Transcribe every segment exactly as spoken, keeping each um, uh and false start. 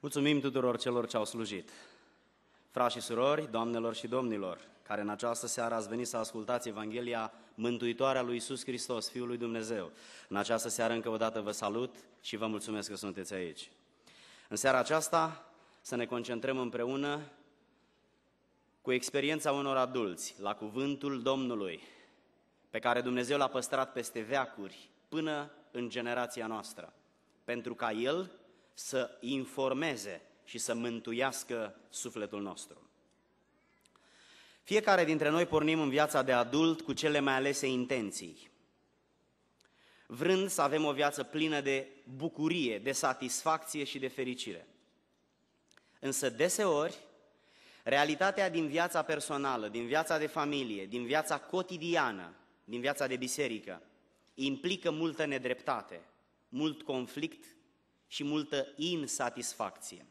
Mulțumim tuturor celor ce au slujit. Frați și surori, doamnelor și domnilor, care în această seară ați venit să ascultați Evanghelia mântuitoare a lui Iisus Hristos, Fiul lui Dumnezeu. În această seară încă o dată vă salut și vă mulțumesc că sunteți aici. În seara aceasta să ne concentrăm împreună cu experiența unor adulți la cuvântul Domnului, pe care Dumnezeu l-a păstrat peste veacuri până în generația noastră, pentru ca El să informeze și să mântuiască sufletul nostru. Fiecare dintre noi pornim în viața de adult cu cele mai alese intenții, vrând să avem o viață plină de bucurie, de satisfacție și de fericire. Însă deseori, realitatea din viața personală, din viața de familie, din viața cotidiană, din viața de biserică, implică multă nedreptate, mult conflict și multă insatisfacție.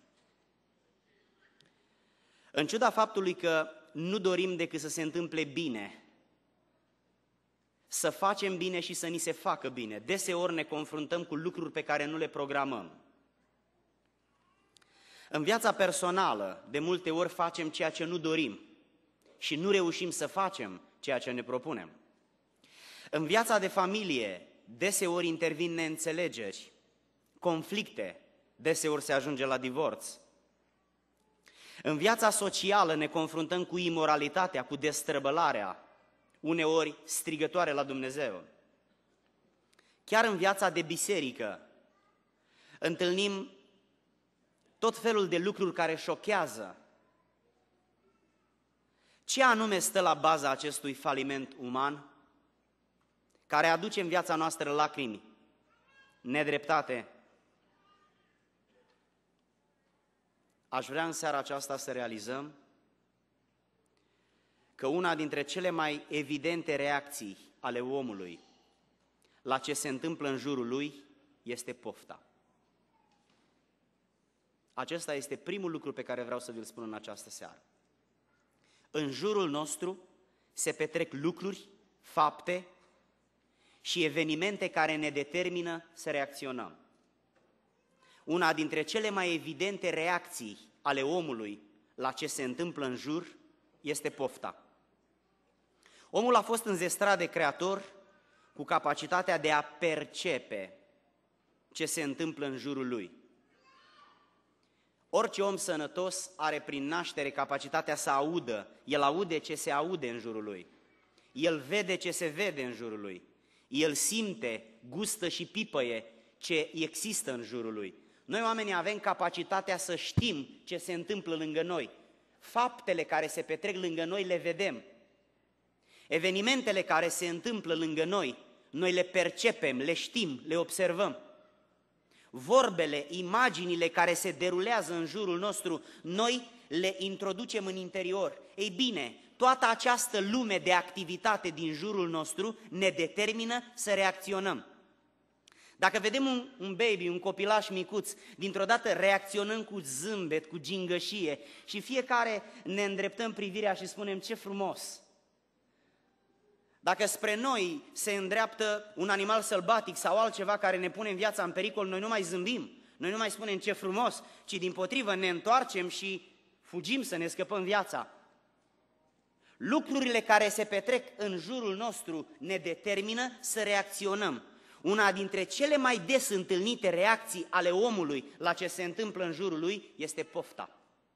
În ciuda faptului că nu dorim decât să se întâmple bine, să facem bine și să ni se facă bine, deseori ne confruntăm cu lucruri pe care nu le programăm. În viața personală, de multe ori facem ceea ce nu dorim și nu reușim să facem ceea ce ne propunem. În viața de familie, deseori intervin neînțelegeri, conflicte, deseori se ajunge la divorț. În viața socială ne confruntăm cu imoralitatea, cu destrăbălarea, uneori strigătoare la Dumnezeu. Chiar în viața de biserică întâlnim tot felul de lucruri care șochează. Ce anume stă la baza acestui faliment uman, care aduce în viața noastră lacrimi, nedreptate? Aș vrea în seara aceasta să realizăm că una dintre cele mai evidente reacții ale omului la ce se întâmplă în jurul lui este pofta. Acesta este primul lucru pe care vreau să vi-l spun în această seară. În jurul nostru se petrec lucruri, fapte și evenimente care ne determină să reacționăm. Una dintre cele mai evidente reacții ale omului la ce se întâmplă în jur este pofta. Omul a fost înzestrat de Creator cu capacitatea de a percepe ce se întâmplă în jurul lui. Orice om sănătos are prin naștere capacitatea să audă, el aude ce se aude în jurul lui, el vede ce se vede în jurul lui, el simte, gustă și pipăie ce există în jurul lui. Noi oamenii avem capacitatea să știm ce se întâmplă lângă noi. Faptele care se petrec lângă noi le vedem. Evenimentele care se întâmplă lângă noi, noi le percepem, le știm, le observăm. Vorbele, imaginile care se derulează în jurul nostru, noi le introducem în interior. Ei bine, toată această lume de activitate din jurul nostru ne determină să reacționăm. Dacă vedem un, un baby, un copilaș micuț, dintr-o dată reacționăm cu zâmbet, cu gingășie și fiecare ne îndreptăm privirea și spunem ce frumos. Dacă spre noi se îndreaptă un animal sălbatic sau altceva care ne pune în viața în pericol, noi nu mai zâmbim, noi nu mai spunem ce frumos, ci dimpotrivă ne întoarcem și fugim să ne scăpăm viața. Lucrurile care se petrec în jurul nostru ne determină să reacționăm. Una dintre cele mai des întâlnite reacții ale omului la ce se întâmplă în jurul lui este pofta.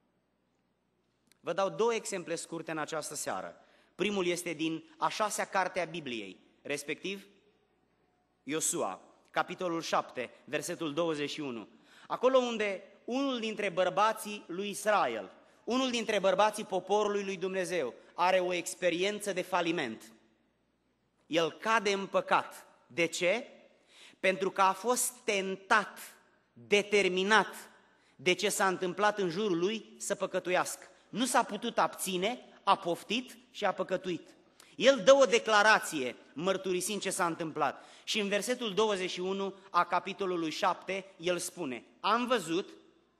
Vă dau două exemple scurte în această seară. Primul este din a șasea carte a Bibliei, respectiv Iosua, capitolul șapte, versetul douăzeci și unu. Acolo unde unul dintre bărbații lui Israel, unul dintre bărbații poporului lui Dumnezeu, are o experiență de faliment. El cade în păcat. De ce? Pentru că a fost tentat, determinat de ce s-a întâmplat în jurul lui să păcătuiască. Nu s-a putut abține, a poftit și a păcătuit. El dă o declarație mărturisind ce s-a întâmplat. Și în versetul douăzeci și unu a capitolului șapte, el spune: am văzut,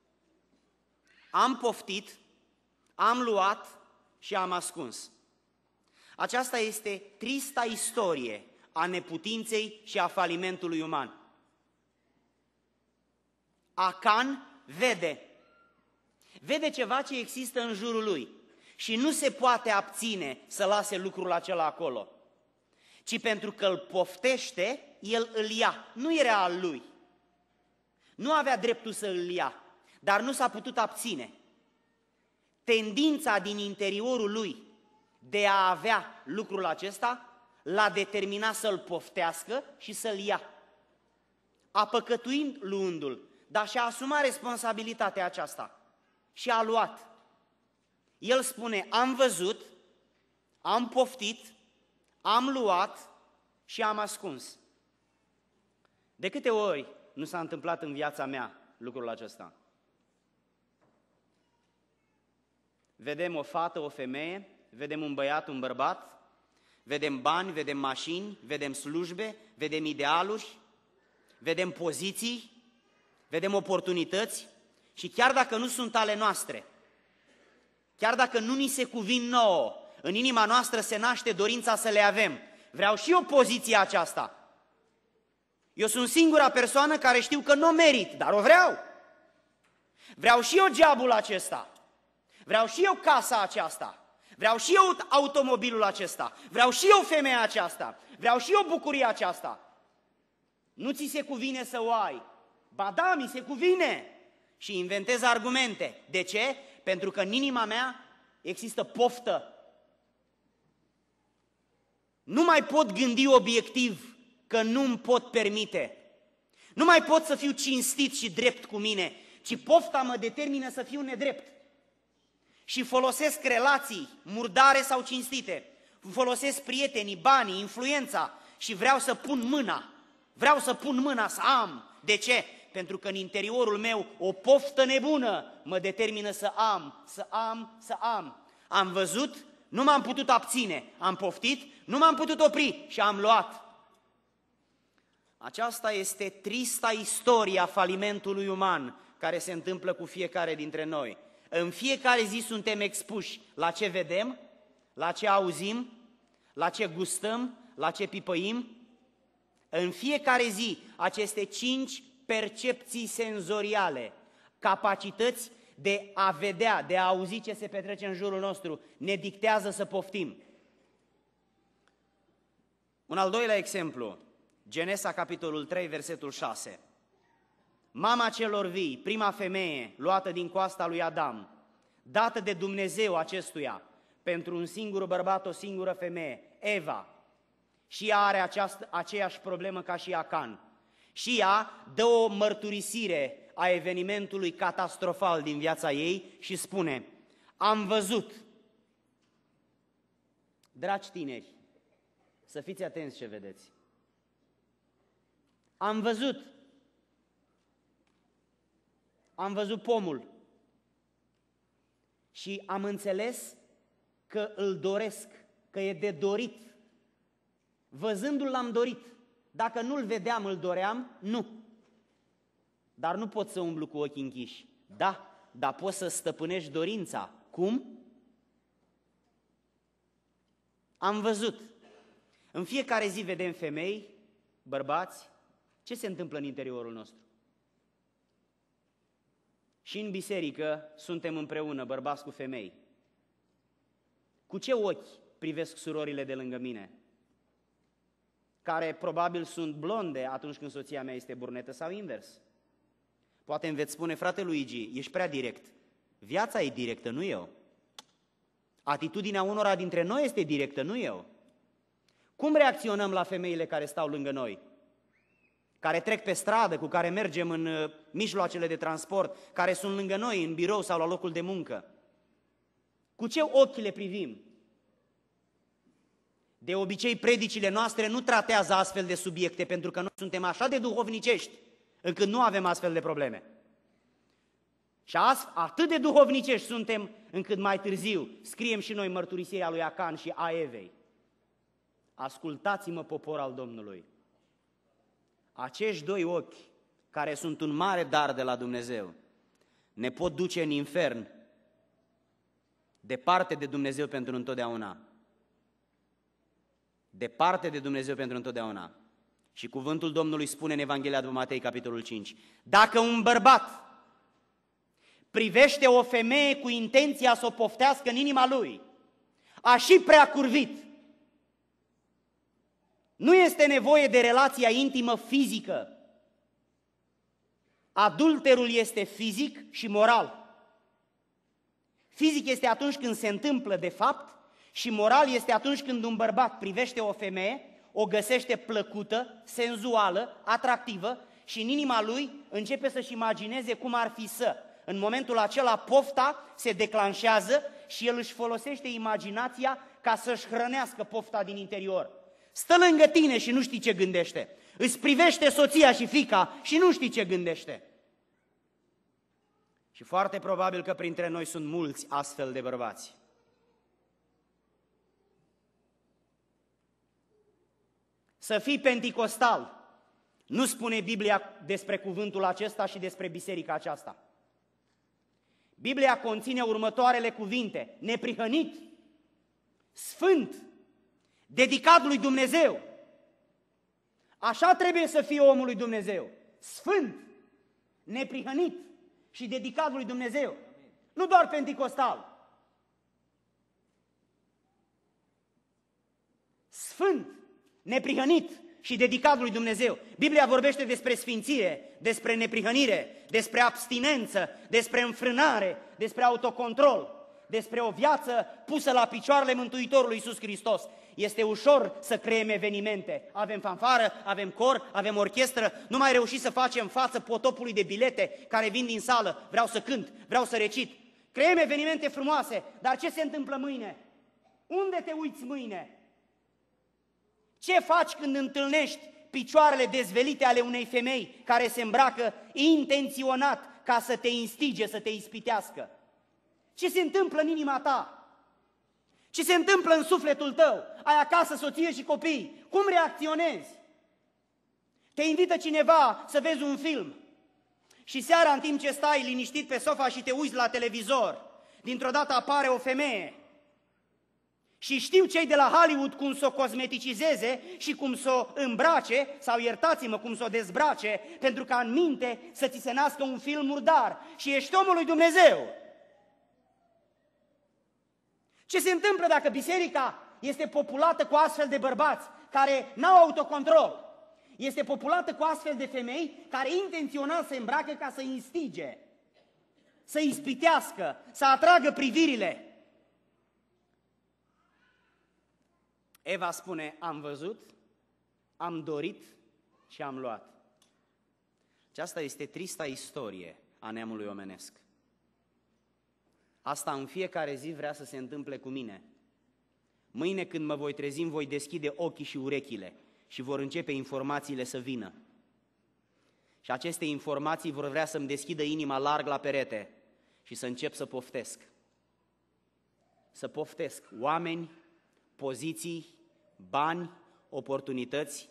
am poftit, am luat și am ascuns. Aceasta este trista istorie a neputinței și a falimentului uman. Acan vede, Vede ceva ce există în jurul lui și nu se poate abține să lase lucrul acela acolo, ci pentru că îl poftește, el îl ia. Nu era al lui. Nu avea dreptul să îl ia, dar nu s-a putut abține. Tendința din interiorul lui de a avea lucrul acesta l-a determinat să-l poftească și să-l ia. A păcătuit luându-l, dar și-a asumat responsabilitatea aceasta și a luat. El spune, am văzut, am poftit, am luat și am ascuns. De câte ori nu s-a întâmplat în viața mea lucrul acesta? Vedem o fată, o femeie, vedem un băiat, un bărbat, vedem bani, vedem mașini, vedem slujbe, vedem idealuri, vedem poziții, vedem oportunități și chiar dacă nu sunt ale noastre, chiar dacă nu ni se cuvin nouă, în inima noastră se naște dorința să le avem. Vreau și eu poziția aceasta. Eu sunt singura persoană care știu că nu o merit, dar o vreau. Vreau și eu geabul acesta. Vreau și eu casa aceasta. Vreau și eu automobilul acesta. Vreau și eu femeia aceasta. Vreau și eu bucuria aceasta. Nu ți se cuvine să o ai. Ba da, mi se cuvine. Și inventez argumente. De ce? Pentru că în inima mea există poftă. Nu mai pot gândi obiectiv că nu îmi pot permite. Nu mai pot să fiu cinstit și drept cu mine, ci pofta mă determină să fiu nedrept. Și folosesc relații murdare sau cinstite. Folosesc prietenii, banii, influența și vreau să pun mâna. Vreau să pun mâna să am. De ce? Pentru că în interiorul meu o poftă nebună mă determină să am, să am, să am. Am văzut, nu m-am putut abține. Am poftit, nu m-am putut opri și am luat. Aceasta este trista istoria falimentului uman care se întâmplă cu fiecare dintre noi. În fiecare zi suntem expuși la ce vedem, la ce auzim, la ce gustăm, la ce pipăim. În fiecare zi aceste cinci percepții senzoriale, capacități de a vedea, de a auzi ce se petrece în jurul nostru, ne dictează să poftim. Un al doilea exemplu, Genesa, capitolul trei, versetul șase. Mama celor vii, prima femeie luată din coasta lui Adam, dată de Dumnezeu acestuia, pentru un singur bărbat, o singură femeie, Eva, și ea are această, aceeași problemă ca și Acan. Și ea dă o mărturisire a evenimentului catastrofal din viața ei și spune, am văzut. Dragi tineri, să fiți atenți ce vedeți. Am văzut. Am văzut pomul și am înțeles că îl doresc, că e de dorit. Văzându-l l-am dorit. Dacă nu-l vedeam, îl doream? Nu. Dar nu pot să umblu cu ochii închiși. Da, dar poți să stăpânești dorința. Cum? Am văzut. În fiecare zi vedem femei, bărbați. Ce se întâmplă în interiorul nostru? Și în biserică suntem împreună, bărbați cu femei. Cu ce ochi privesc surorile de lângă mine? Care probabil sunt blonde atunci când soția mea este burnetă sau invers. Poate îmi veți spune, frate Luigi, ești prea direct. Viața e directă, nu eu. Atitudinea unora dintre noi este directă, nu eu. Cum reacționăm la femeile care stau lângă noi? Care trec pe stradă, cu care mergem în uh, mijloacele de transport, care sunt lângă noi, în birou sau la locul de muncă. Cu ce ochi le privim? De obicei, predicile noastre nu tratează astfel de subiecte, pentru că noi suntem așa de duhovnicești, încât nu avem astfel de probleme. Și atât de duhovnicești suntem, încât mai târziu scriem și noi mărturisirea lui Acan și a Evei. Ascultați-mă, popor al Domnului! Acești doi ochi, care sunt un mare dar de la Dumnezeu, ne pot duce în infern, departe de Dumnezeu pentru întotdeauna. Departe de Dumnezeu pentru întotdeauna. Și cuvântul Domnului spune în Evanghelia după Matei, capitolul cinci, dacă un bărbat privește o femeie cu intenția să o poftească în inima lui, a și prea curvit. Nu este nevoie de relația intimă fizică. Adulterul este fizic și moral. Fizic este atunci când se întâmplă de fapt și moral este atunci când un bărbat privește o femeie, o găsește plăcută, senzuală, atractivă și în inima lui începe să-și imagineze cum ar fi să. În momentul acela pofta se declanșează și el își folosește imaginația ca să-și hrănească pofta din interior. Stă lângă tine și nu știi ce gândește. Îți privește soția și fiica și nu știi ce gândește. Și foarte probabil că printre noi sunt mulți astfel de bărbați. Să fii penticostal, nu spune Biblia despre cuvântul acesta și despre biserica aceasta. Biblia conține următoarele cuvinte: neprihănit, sfânt, dedicat lui Dumnezeu. Așa trebuie să fie omul lui Dumnezeu, sfânt, neprihănit și dedicat lui Dumnezeu. Nu doar penticostal. Sfânt, neprihănit și dedicat lui Dumnezeu. Biblia vorbește despre sfințire, despre neprihănire, despre abstinență, despre înfrânare, despre autocontrol, despre o viață pusă la picioarele Mântuitorului Iisus Hristos. Este ușor să creăm evenimente. Avem fanfară, avem cor, avem orchestră, nu mai reușim să facem față potopului de bilete care vin din sală. Vreau să cânt, vreau să recit. Creăm evenimente frumoase, dar ce se întâmplă mâine? Unde te uiți mâine? Ce faci când întâlnești picioarele dezvelite ale unei femei care se îmbracă intenționat ca să te instige, să te ispitească? Ce se întâmplă în inima ta? Ce se întâmplă în sufletul tău? Ai acasă soție și copii. Cum reacționezi? Te invită cineva să vezi un film și seara, în timp ce stai liniștit pe sofa și te uiți la televizor, dintr-o dată apare o femeie. Și știu cei de la Hollywood cum să o cosmeticizeze și cum să o îmbrace, sau iertați-mă, cum să o dezbrace, pentru ca în minte să ți se nască un film murdar și ești omul lui Dumnezeu. Ce se întâmplă dacă biserica este populată cu astfel de bărbați care n-au autocontrol? Este populată cu astfel de femei care intențional se îmbracă ca să instige, să ispitească, să atragă privirile. Eva spune: am văzut, am dorit și am luat. Aceasta este trista istorie a neamului omenesc. Asta în fiecare zi vrea să se întâmple cu mine. Mâine când mă voi trezi, voi deschide ochii și urechile și vor începe informațiile să vină. Și aceste informații vor vrea să-mi deschidă inima larg la perete și să încep să poftesc. Să poftesc oameni, poziții, bani, oportunități.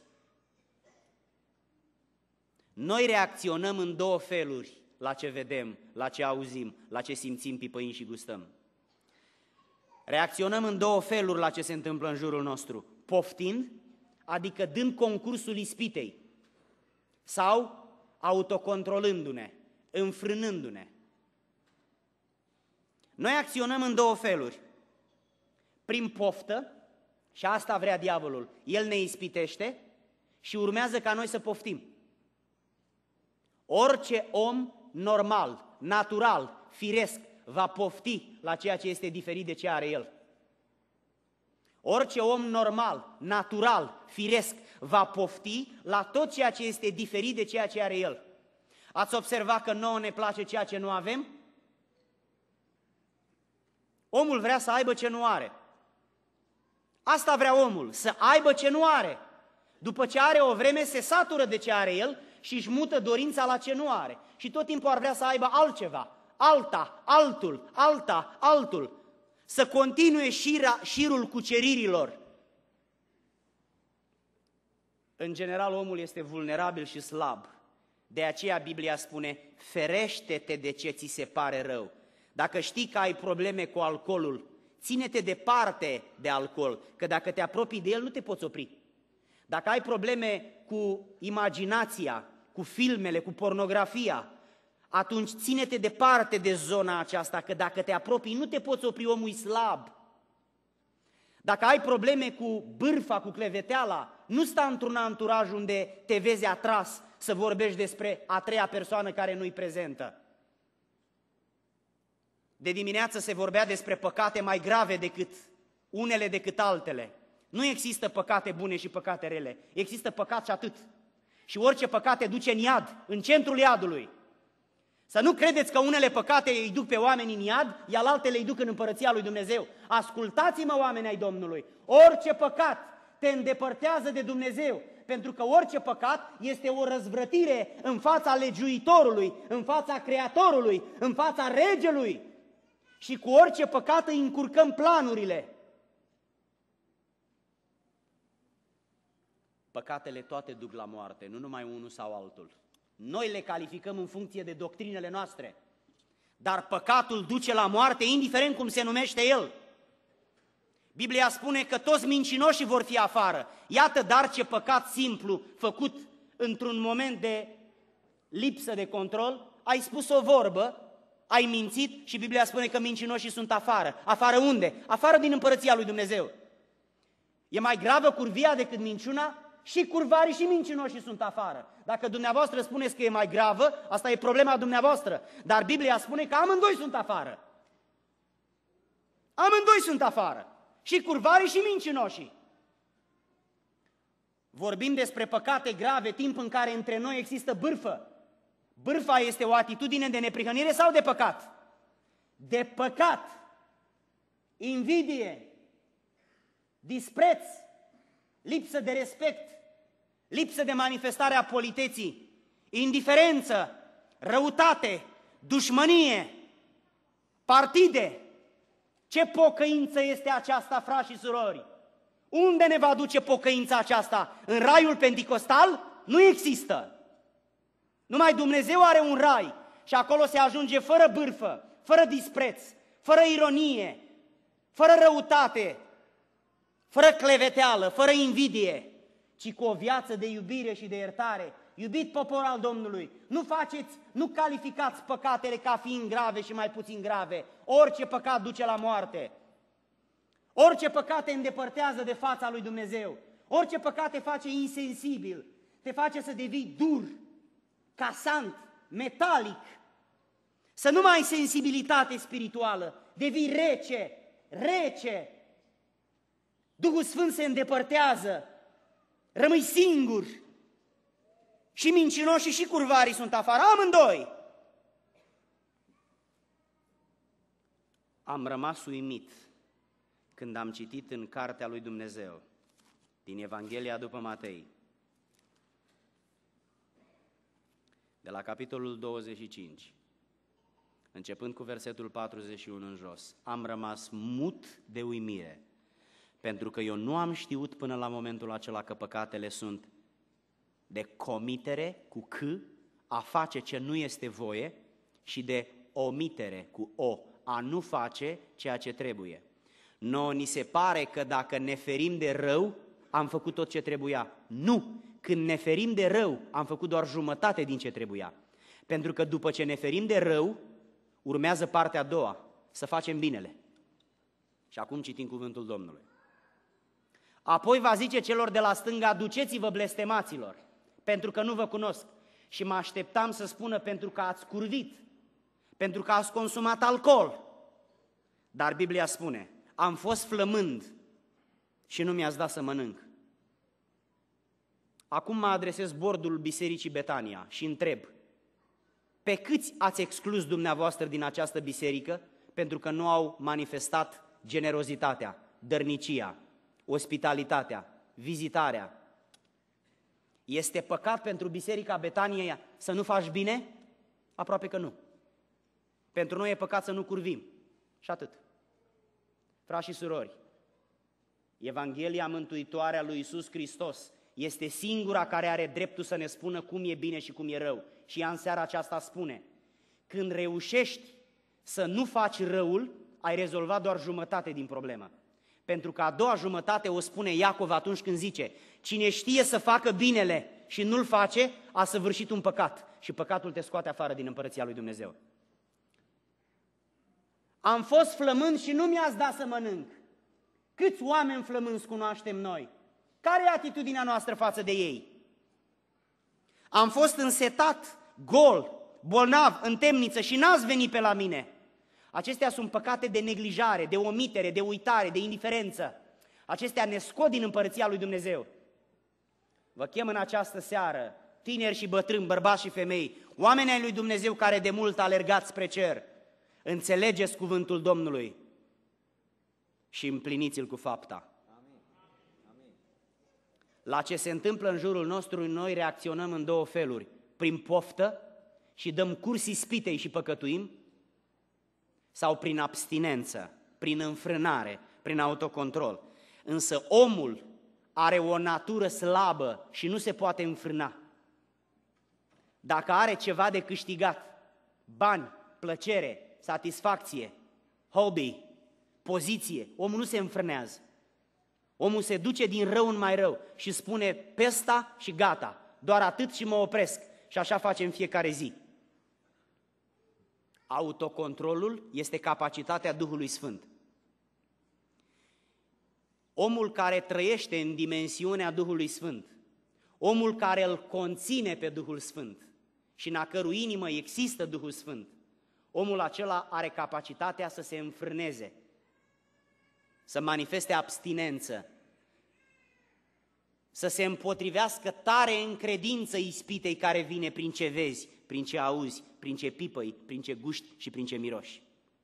Noi reacționăm în două feluri la ce vedem, la ce auzim, la ce simțim, pipăim și gustăm. Reacționăm în două feluri la ce se întâmplă în jurul nostru: poftind, adică dând concursul ispitei, sau autocontrolându-ne, înfrânându-ne. Noi acționăm în două feluri. Prin poftă, și asta vrea diavolul, el ne ispitește și urmează ca noi să poftim. Orice om normal, natural, firesc, va pofti la ceea ce este diferit de ce are el. Orice om normal, natural, firesc, va pofti la tot ceea ce este diferit de ceea ce are el. Ați observat că nouă ne place ceea ce nu avem? Omul vrea să aibă ce nu are. Asta vrea omul, să aibă ce nu are. După ce are o vreme, se satură de ce are el și își mută dorința la ce nu are. Și tot timpul ar vrea să aibă altceva, alta, altul, alta, altul. Să continue șira, șirul cuceririlor. În general, omul este vulnerabil și slab. De aceea Biblia spune: ferește-te de ce ți se pare rău. Dacă știi că ai probleme cu alcoolul, ține-te departe de alcool, că dacă te apropii de el, nu te poți opri. Dacă ai probleme cu imaginația, cu filmele, cu pornografia, atunci ține-te departe de zona aceasta, că dacă te apropii nu te poți opri, omul e slab. Dacă ai probleme cu bârfa, cu cleveteala, nu sta într-un anturaj unde te vezi atras să vorbești despre a treia persoană care nu-i prezentă. De dimineață se vorbea despre păcate mai grave decât unele decât altele. Nu există păcate bune și păcate rele, există păcat și atât. Și orice păcat te duce în iad, în centrul iadului. Să nu credeți că unele păcate îi duc pe oameni în iad, iar altele îi duc în împărăția lui Dumnezeu. Ascultați-mă, oameni ai Domnului, orice păcat te îndepărtează de Dumnezeu, pentru că orice păcat este o răzvrătire în fața legiuitorului, în fața Creatorului, în fața Regelui. Și cu orice păcat îi încurcăm planurile. Păcatele toate duc la moarte, nu numai unul sau altul. Noi le calificăm în funcție de doctrinele noastre, dar păcatul duce la moarte, indiferent cum se numește el. Biblia spune că toți mincinoșii vor fi afară. Iată dar ce păcat simplu, făcut într-un moment de lipsă de control, ai spus o vorbă, ai mințit și Biblia spune că mincinoșii sunt afară. Afară unde? Afară din împărăția lui Dumnezeu. E mai gravă curvia decât minciuna? Și curvarii și mincinoșii sunt afară. Dacă dumneavoastră spuneți că e mai gravă, asta e problema dumneavoastră. Dar Biblia spune că amândoi sunt afară. Amândoi sunt afară. Și curvarii și mincinoșii. Vorbim despre păcate grave, timp în care între noi există bârfă. Bârfa este o atitudine de neprihănire sau de păcat? De păcat. Invidie. Dispreț. Lipsă de respect, lipsă de manifestare a politeții, indiferență, răutate, dușmănie, partide. Ce pocăință este aceasta, frați și surori? Unde ne va duce pocăința aceasta? În raiul penticostal? Nu există. Numai Dumnezeu are un rai și acolo se ajunge fără bârfă, fără dispreț, fără ironie, fără răutate, fără cleveteală, fără invidie, ci cu o viață de iubire și de iertare. Iubit popor al Domnului, nu faceți, nu calificați păcatele ca fiind grave și mai puțin grave. Orice păcat duce la moarte. Orice păcat te îndepărtează de fața lui Dumnezeu. Orice păcat te face insensibil, te face să devii dur, casant, metalic, să nu mai ai sensibilitate spirituală, devii rece, rece. Duhul Sfânt se îndepărtează, rămâi singur. Și mincinoșii și curvarii sunt afară, amândoi. Am rămas uimit când am citit în cartea lui Dumnezeu, din Evanghelia după Matei, de la capitolul douăzeci și cinci, începând cu versetul patruzeci și unu în jos. Am rămas mut de uimire, pentru că eu nu am știut până la momentul acela că păcatele sunt de comitere cu C, a face ce nu este voie, și de omitere cu O, a nu face ceea ce trebuie. Nouă ni se pare că dacă ne ferim de rău, am făcut tot ce trebuia. Nu! Când ne ferim de rău, am făcut doar jumătate din ce trebuia. Pentru că după ce ne ferim de rău, urmează partea a doua, să facem binele. Și acum citim cuvântul Domnului. Apoi va zice celor de la stânga, duceți-vă blestemaților, pentru că nu vă cunosc. Și mă așteptam să spună, pentru că ați curvit, pentru că ați consumat alcool. Dar Biblia spune, am fost flămând și nu mi-ați dat să mănânc. Acum mă adresez bordul Bisericii Betania și întreb, pe câți ați exclus dumneavoastră din această biserică pentru că nu au manifestat generozitatea, dărnicia, ospitalitatea, vizitarea? Este păcat pentru Biserica Betania să nu faci bine? Aproape că nu. Pentru noi e păcat să nu curvim. Și atât. Frați și surori, Evanghelia mântuitoare a lui Iisus Hristos este singura care are dreptul să ne spună cum e bine și cum e rău. Și ea în seara aceasta spune, când reușești să nu faci răul, ai rezolvat doar jumătate din problemă. Pentru că a doua jumătate o spune Iacov atunci când zice, cine știe să facă binele și nu-l face, a săvârșit un păcat și păcatul te scoate afară din împărăția lui Dumnezeu. Am fost flămând și nu mi-ați dat să mănânc. Câți oameni flămânzi cunoaștem noi? Care e atitudinea noastră față de ei? Am fost însetat, gol, bolnav, în temniță și n-ați venit pe la mine. Acestea sunt păcate de neglijare, de omitere, de uitare, de indiferență. Acestea ne scot din împărăția lui Dumnezeu. Vă chem în această seară, tineri și bătrâni, bărbați și femei, oameni ai lui Dumnezeu care de mult alergați spre cer, înțelegeți cuvântul Domnului și împliniți-l cu fapta. La ce se întâmplă în jurul nostru, noi reacționăm în două feluri, prin poftă și dăm curs ispitei și păcătuim, sau prin abstinență, prin înfrânare, prin autocontrol. Însă omul are o natură slabă și nu se poate înfrâna. Dacă are ceva de câștigat, bani, plăcere, satisfacție, hobby, poziție, omul nu se înfrânează. Omul se duce din rău în mai rău și spune pe ăsta și gata, doar atât și mă opresc. Și așa face în fiecare zi. Autocontrolul este capacitatea Duhului Sfânt. Omul care trăiește în dimensiunea Duhului Sfânt, omul care îl conține pe Duhul Sfânt și în a cărui inimă există Duhul Sfânt, omul acela are capacitatea să se înfrâneze, să manifeste abstinență, să se împotrivească tare în credință ispitei care vine prin ce vezi, prin ce auzi, prin ce pipăi, prin ce guști și prin ce miroși.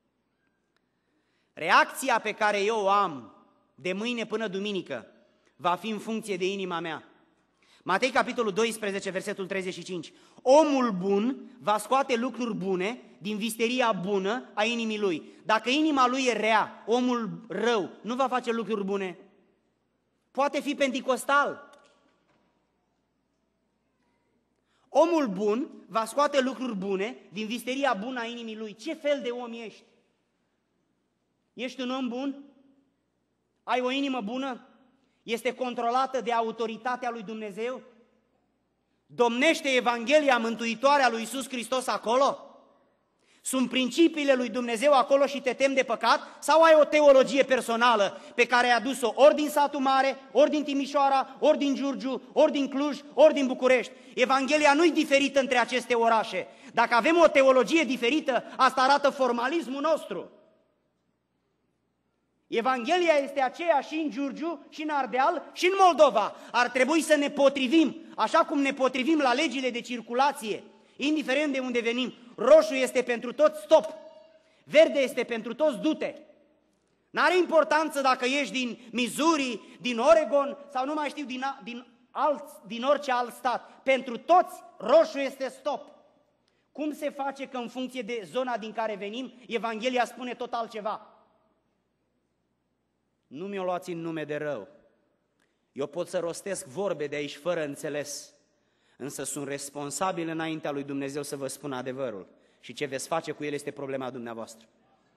Reacția pe care eu o am de mâine până duminică va fi în funcție de inima mea. Matei, capitolul doisprezece, versetul treizeci și cinci. Omul bun va scoate lucruri bune din visteria bună a inimii lui. Dacă inima lui e rea, omul rău nu va face lucruri bune. Poate fi penticostal. Omul bun va scoate lucruri bune din visteria bună a inimii lui. Ce fel de om ești? Ești un om bun? Ai o inimă bună? Este controlată de autoritatea lui Dumnezeu? Domnește Evanghelia mântuitoare a lui Iisus Hristos acolo? Sunt principiile lui Dumnezeu acolo și te temi de păcat? Sau ai o teologie personală pe care ai adus-o ori din satul mare, ori din Timișoara, ori din Giurgiu, ori din Cluj, ori din București? Evanghelia nu-i diferită între aceste orașe. Dacă avem o teologie diferită, asta arată formalismul nostru. Evanghelia este aceeași și în Giurgiu, și în Ardeal, și în Moldova. Ar trebui să ne potrivim, așa cum ne potrivim la legile de circulație, indiferent de unde venim. Roșu este pentru toți, stop! Verde este pentru toți, du-te! N-are importanță dacă ești din Missouri, din Oregon sau nu mai știu, din, din, alt, din orice alt stat. Pentru toți, roșu este stop! Cum se face că în funcție de zona din care venim, Evanghelia spune tot altceva? Nu mi-o luați în nume de rău. Eu pot să rostesc vorbe de aici fără înțeles, însă sunt responsabil înaintea lui Dumnezeu să vă spun adevărul. Și ce veți face cu el este problema dumneavoastră.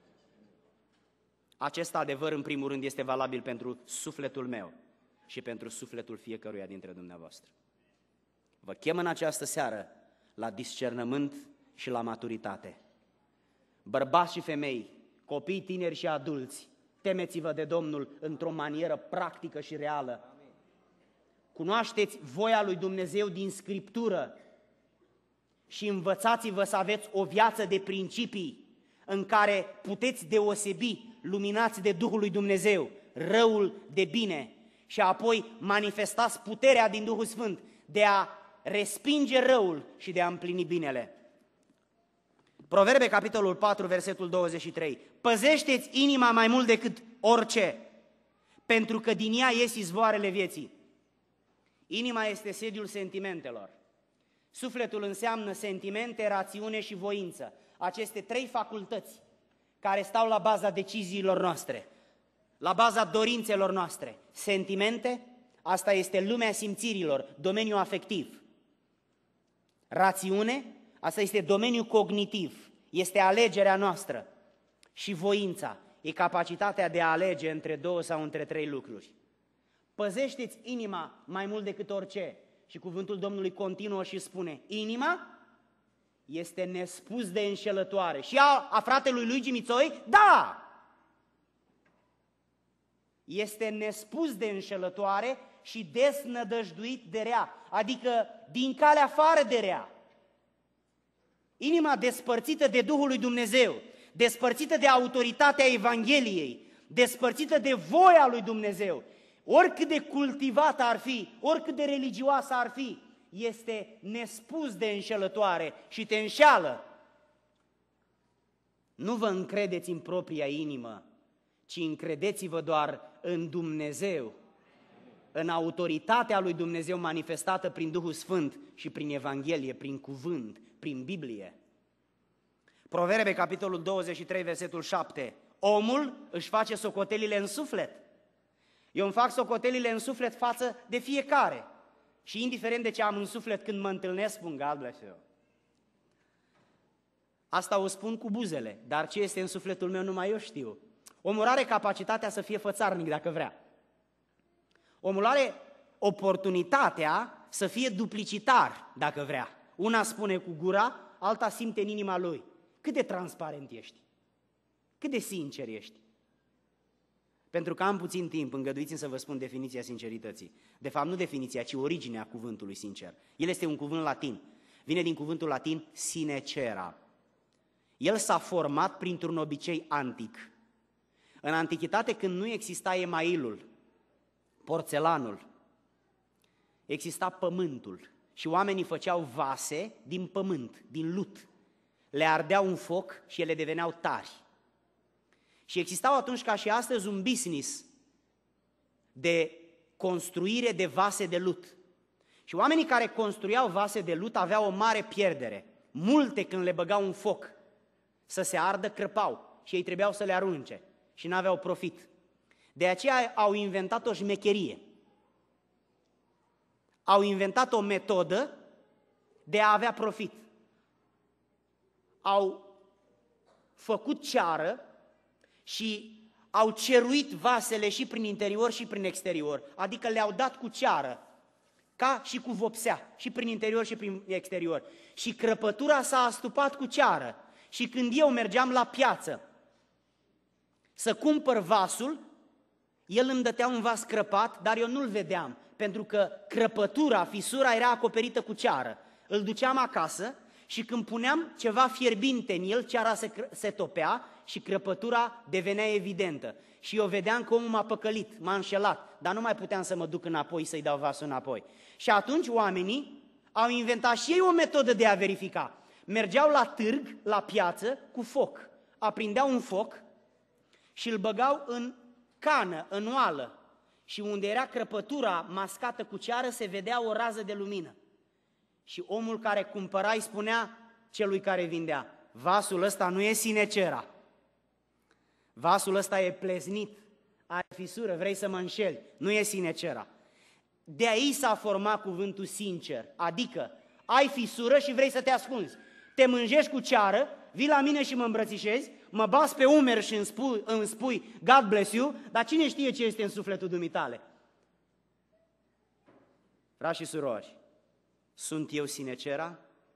Acest adevăr, în primul rând, este valabil pentru sufletul meu și pentru sufletul fiecăruia dintre dumneavoastră. Vă chem în această seară la discernământ și la maturitate. Bărbați și femei, copii, tineri și adulți, temeți-vă de Domnul într-o manieră practică și reală. Cunoașteți voia lui Dumnezeu din Scriptură și învățați-vă să aveți o viață de principii în care puteți deosebi, luminați de Duhul lui Dumnezeu, răul de bine și apoi manifestați puterea din Duhul Sfânt de a respinge răul și de a împlini binele. Proverbe, capitolul patru, versetul douăzeci și trei. Păzește-ți inima mai mult decât orice, pentru că din ea ies izvoarele vieții. Inima este sediul sentimentelor. Sufletul înseamnă sentimente, rațiune și voință. Aceste trei facultăți care stau la baza deciziilor noastre, la baza dorințelor noastre. Sentimente, asta este lumea simțirilor, domeniul afectiv. Rațiune, asta este domeniul cognitiv, este alegerea noastră. Și voința, e capacitatea de a alege între două sau între trei lucruri. Păzește-ți inima mai mult decât orice Și cuvântul Domnului continuă și spune, inima este nespus de înșelătoare. Și a, a fratelui Luigi Mițoi, da! Este nespus de înșelătoare și desnădăjduit de rea, adică din calea afară de rea. Inima despărțită de Duhul lui Dumnezeu, despărțită de autoritatea Evangheliei, despărțită de voia lui Dumnezeu, oricât de cultivată ar fi, oricât de religioasă ar fi, este nespus de înșelătoare și te înșeală. Nu vă încredeți în propria inimă, ci încredeți-vă doar în Dumnezeu, în autoritatea lui Dumnezeu manifestată prin Duhul Sfânt și prin Evanghelie, prin cuvânt, prin Biblie. Proverbe, capitolul douăzeci și trei, versetul șapte. Omul își face socotelile în suflet. Eu îmi fac socotelile în suflet față de fiecare. Și indiferent de ce am în suflet când mă întâlnesc, spun God bless you. Asta o spun cu buzele, dar ce este în sufletul meu numai eu știu. Omul are capacitatea să fie fățarnic dacă vrea. Omul are oportunitatea să fie duplicitar dacă vrea. Una spune cu gura, alta simte în inima lui. Cât de transparent ești? Cât de sincer ești? Pentru că am puțin timp, îngăduiți-mi să vă spun definiția sincerității. De fapt, nu definiția, ci originea cuvântului sincer. El este un cuvânt latin. Vine din cuvântul latin sinecera. El s-a format printr-un obicei antic. În antichitate, când nu exista emailul, porțelanul, exista pământul și oamenii făceau vase din pământ, din lut. Le ardeau un foc și ele deveneau tari. Și existau atunci ca și astăzi un business de construire de vase de lut. Și oamenii care construiau vase de lut aveau o mare pierdere. Multe când le băgau un foc să se ardă, crăpau și ei trebuiau să le arunce și n-aveau profit. De aceea au inventat o șmecherie. Au inventat o metodă de a avea profit. Au făcut ceară și au ceruit vasele și prin interior și prin exterior, adică le-au dat cu ceară, ca și cu vopsea, și prin interior și prin exterior. Și crăpătura s-a astupat cu ceară. Și când eu mergeam la piață să cumpăr vasul, el îmi dătea un vas crăpat, dar eu nu-l vedeam, pentru că crăpătura, fisura era acoperită cu ceară. Îl duceam acasă și când puneam ceva fierbinte în el, ceara se, se topea și crăpătura devenea evidentă. Și eu vedeam că omul m-a păcălit, m-a înșelat, dar nu mai puteam să mă duc înapoi să-i dau vasul înapoi. Și atunci oamenii au inventat și ei o metodă de a verifica. Mergeau la târg, la piață, cu foc. Aprindeau un foc și îl băgau în cană, în oală. Și unde era crăpătura mascată cu ceară, se vedea o rază de lumină. Și omul care cumpăra îi spunea celui care vindea, vasul ăsta nu e sinecera. Vasul ăsta e pleznit, are fisură, vrei să mă înșeli, nu e sinecera. De aici s-a format cuvântul sincer, adică ai fisură și vrei să te ascunzi. Te mânjești cu ceară, vii la mine și mă îmbrățișezi, mă bați pe umeri și îmi spui, îmi spui God bless you, dar cine știe ce este în sufletul dumitale? Frați și surori, sunt eu sinecera?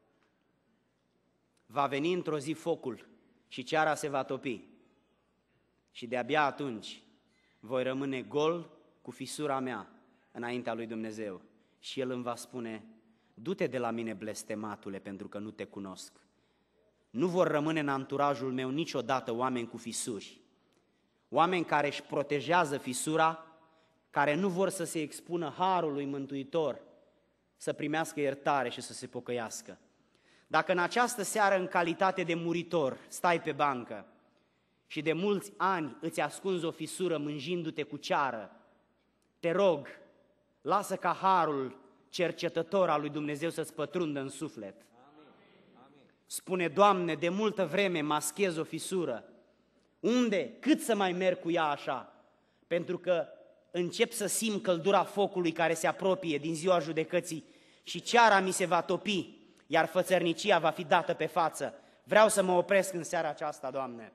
Va veni într-o zi focul și ceara se va topi. Și de-abia atunci voi rămâne gol cu fisura mea înaintea lui Dumnezeu. Și El îmi va spune, du-te de la mine, blestematule, pentru că nu te cunosc. Nu vor rămâne în anturajul meu niciodată oameni cu fisuri. Oameni care își protejează fisura, care nu vor să se expună harului Mântuitor, să primească iertare și să se pocăiască. Dacă în această seară, în calitate de muritor, stai pe bancă și de mulți ani îți ascunzi o fisură mânjindu-te cu ceară, te rog, lasă ca harul cercetător al lui Dumnezeu să-ți pătrundă în suflet. Amin. Amin. Spune, Doamne, de multă vreme maschez o fisură. Unde? Cât să mai merg cu ea așa? Pentru că încep să simt căldura focului care se apropie din ziua judecății și ceara mi se va topi, iar fățărnicia va fi dată pe față. Vreau să mă opresc în seara aceasta, Doamne.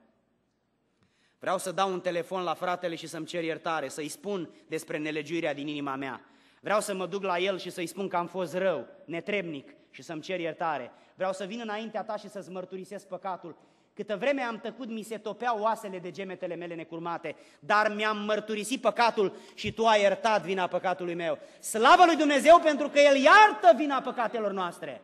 Vreau să dau un telefon la fratele și să-mi cer iertare, să-i spun despre nelegiuirea din inima mea. Vreau să mă duc la el și să-i spun că am fost rău, netrebnic și să-mi cer iertare. Vreau să vin înaintea ta și să-ți mărturisesc păcatul. Câtă vreme am tăcut, mi se topeau oasele de gemetele mele necurmate, dar mi-am mărturisit păcatul și tu ai iertat vina păcatului meu. Slavă lui Dumnezeu pentru că El iartă vina păcatelor noastre.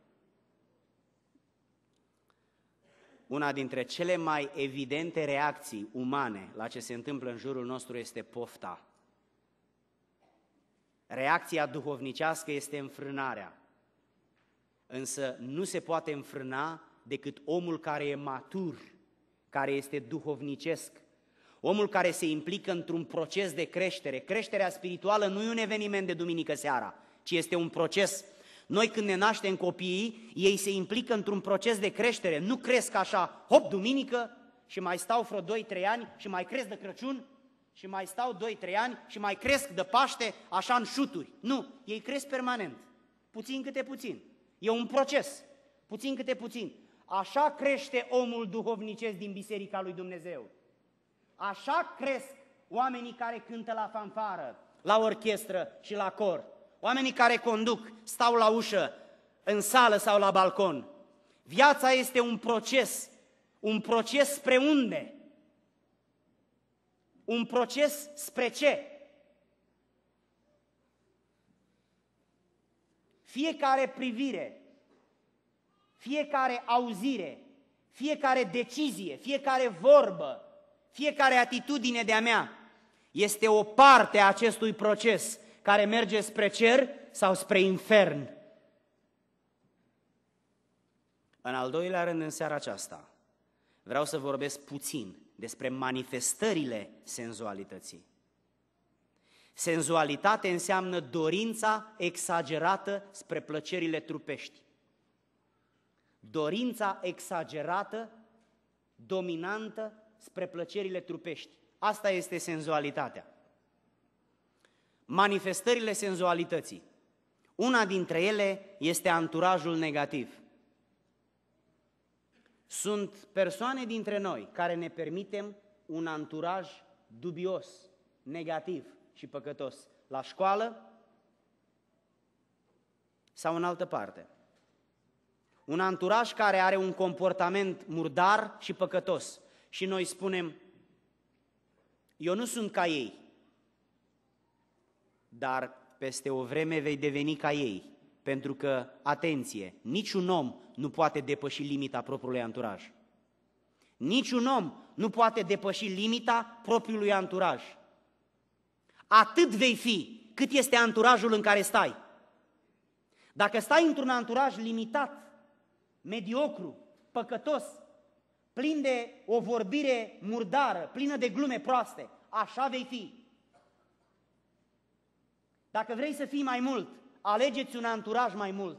Una dintre cele mai evidente reacții umane la ce se întâmplă în jurul nostru este pofta. Reacția duhovnicească este înfrânarea, însă nu se poate înfrâna decât omul care e matur, care este duhovnicesc, omul care se implică într-un proces de creștere. Creșterea spirituală nu e un eveniment de duminică seara, ci este un proces. Noi când ne naștem copiii, ei se implică într-un proces de creștere, nu cresc așa, hop, duminică, și mai stau vreo doi trei ani și mai cresc de Crăciun, și mai stau doi trei ani și mai cresc de Paște, așa în șuturi. Nu, ei cresc permanent, puțin câte puțin. E un proces, puțin câte puțin. Așa crește omul duhovnicesc din Biserica lui Dumnezeu. Așa cresc oamenii care cântă la fanfară, la orchestră și la cor. Oamenii care conduc, stau la ușă, în sală sau la balcon. Viața este un proces. Un proces spre unde? Un proces spre ce? Fiecare privire, fiecare auzire, fiecare decizie, fiecare vorbă, fiecare atitudine de-a mea este o parte a acestui proces care merge spre cer sau spre infern. În al doilea rând, în seara aceasta, vreau să vorbesc puțin despre manifestările senzualității. Senzualitate înseamnă dorința exagerată spre plăcerile trupești. Dorința exagerată, dominantă spre plăcerile trupești. Asta este senzualitatea. Manifestările senzualității. Una dintre ele este anturajul negativ. Sunt persoane dintre noi care ne permitem un anturaj dubios, negativ și păcătos, la școală sau în altă parte. Un anturaj care are un comportament murdar și păcătos. Și noi spunem, eu nu sunt ca ei, dar peste o vreme vei deveni ca ei, pentru că, atenție, niciun om nu poate depăși limita propriului anturaj. Niciun om nu poate depăși limita propriului anturaj. Atât vei fi cât este anturajul în care stai. Dacă stai într-un anturaj limitat, mediocru, păcătos, plin de o vorbire murdară, plină de glume proaste, așa vei fi. Dacă vrei să fii mai mult, alegeți un anturaj mai mult.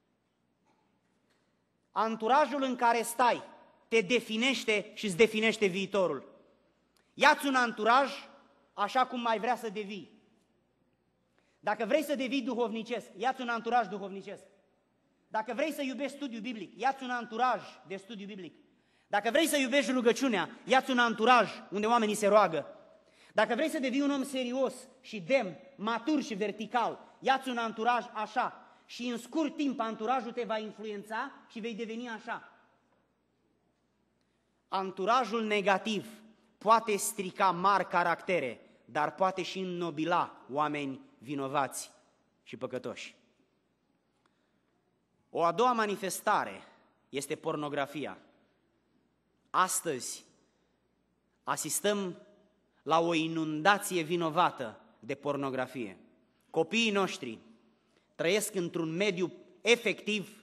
Anturajul în care stai te definește și îți definește viitorul. Ia-ți un anturaj așa cum mai vrea să devii. Dacă vrei să devii duhovnicesc, ia-ți un anturaj duhovnicesc. Dacă vrei să iubești studiul biblic, ia-ți un anturaj de studiu biblic. Dacă vrei să iubești rugăciunea, ia-ți un anturaj unde oamenii se roagă. Dacă vrei să devii un om serios și demn, matur și vertical, ia-ți un anturaj așa și în scurt timp anturajul te va influența și vei deveni așa. Anturajul negativ poate strica mari caractere, dar poate și înnobila oameni vinovați și păcătoși. O a doua manifestare este pornografia. Astăzi asistăm la o inundație vinovată de pornografie. Copiii noștri trăiesc într-un mediu efectiv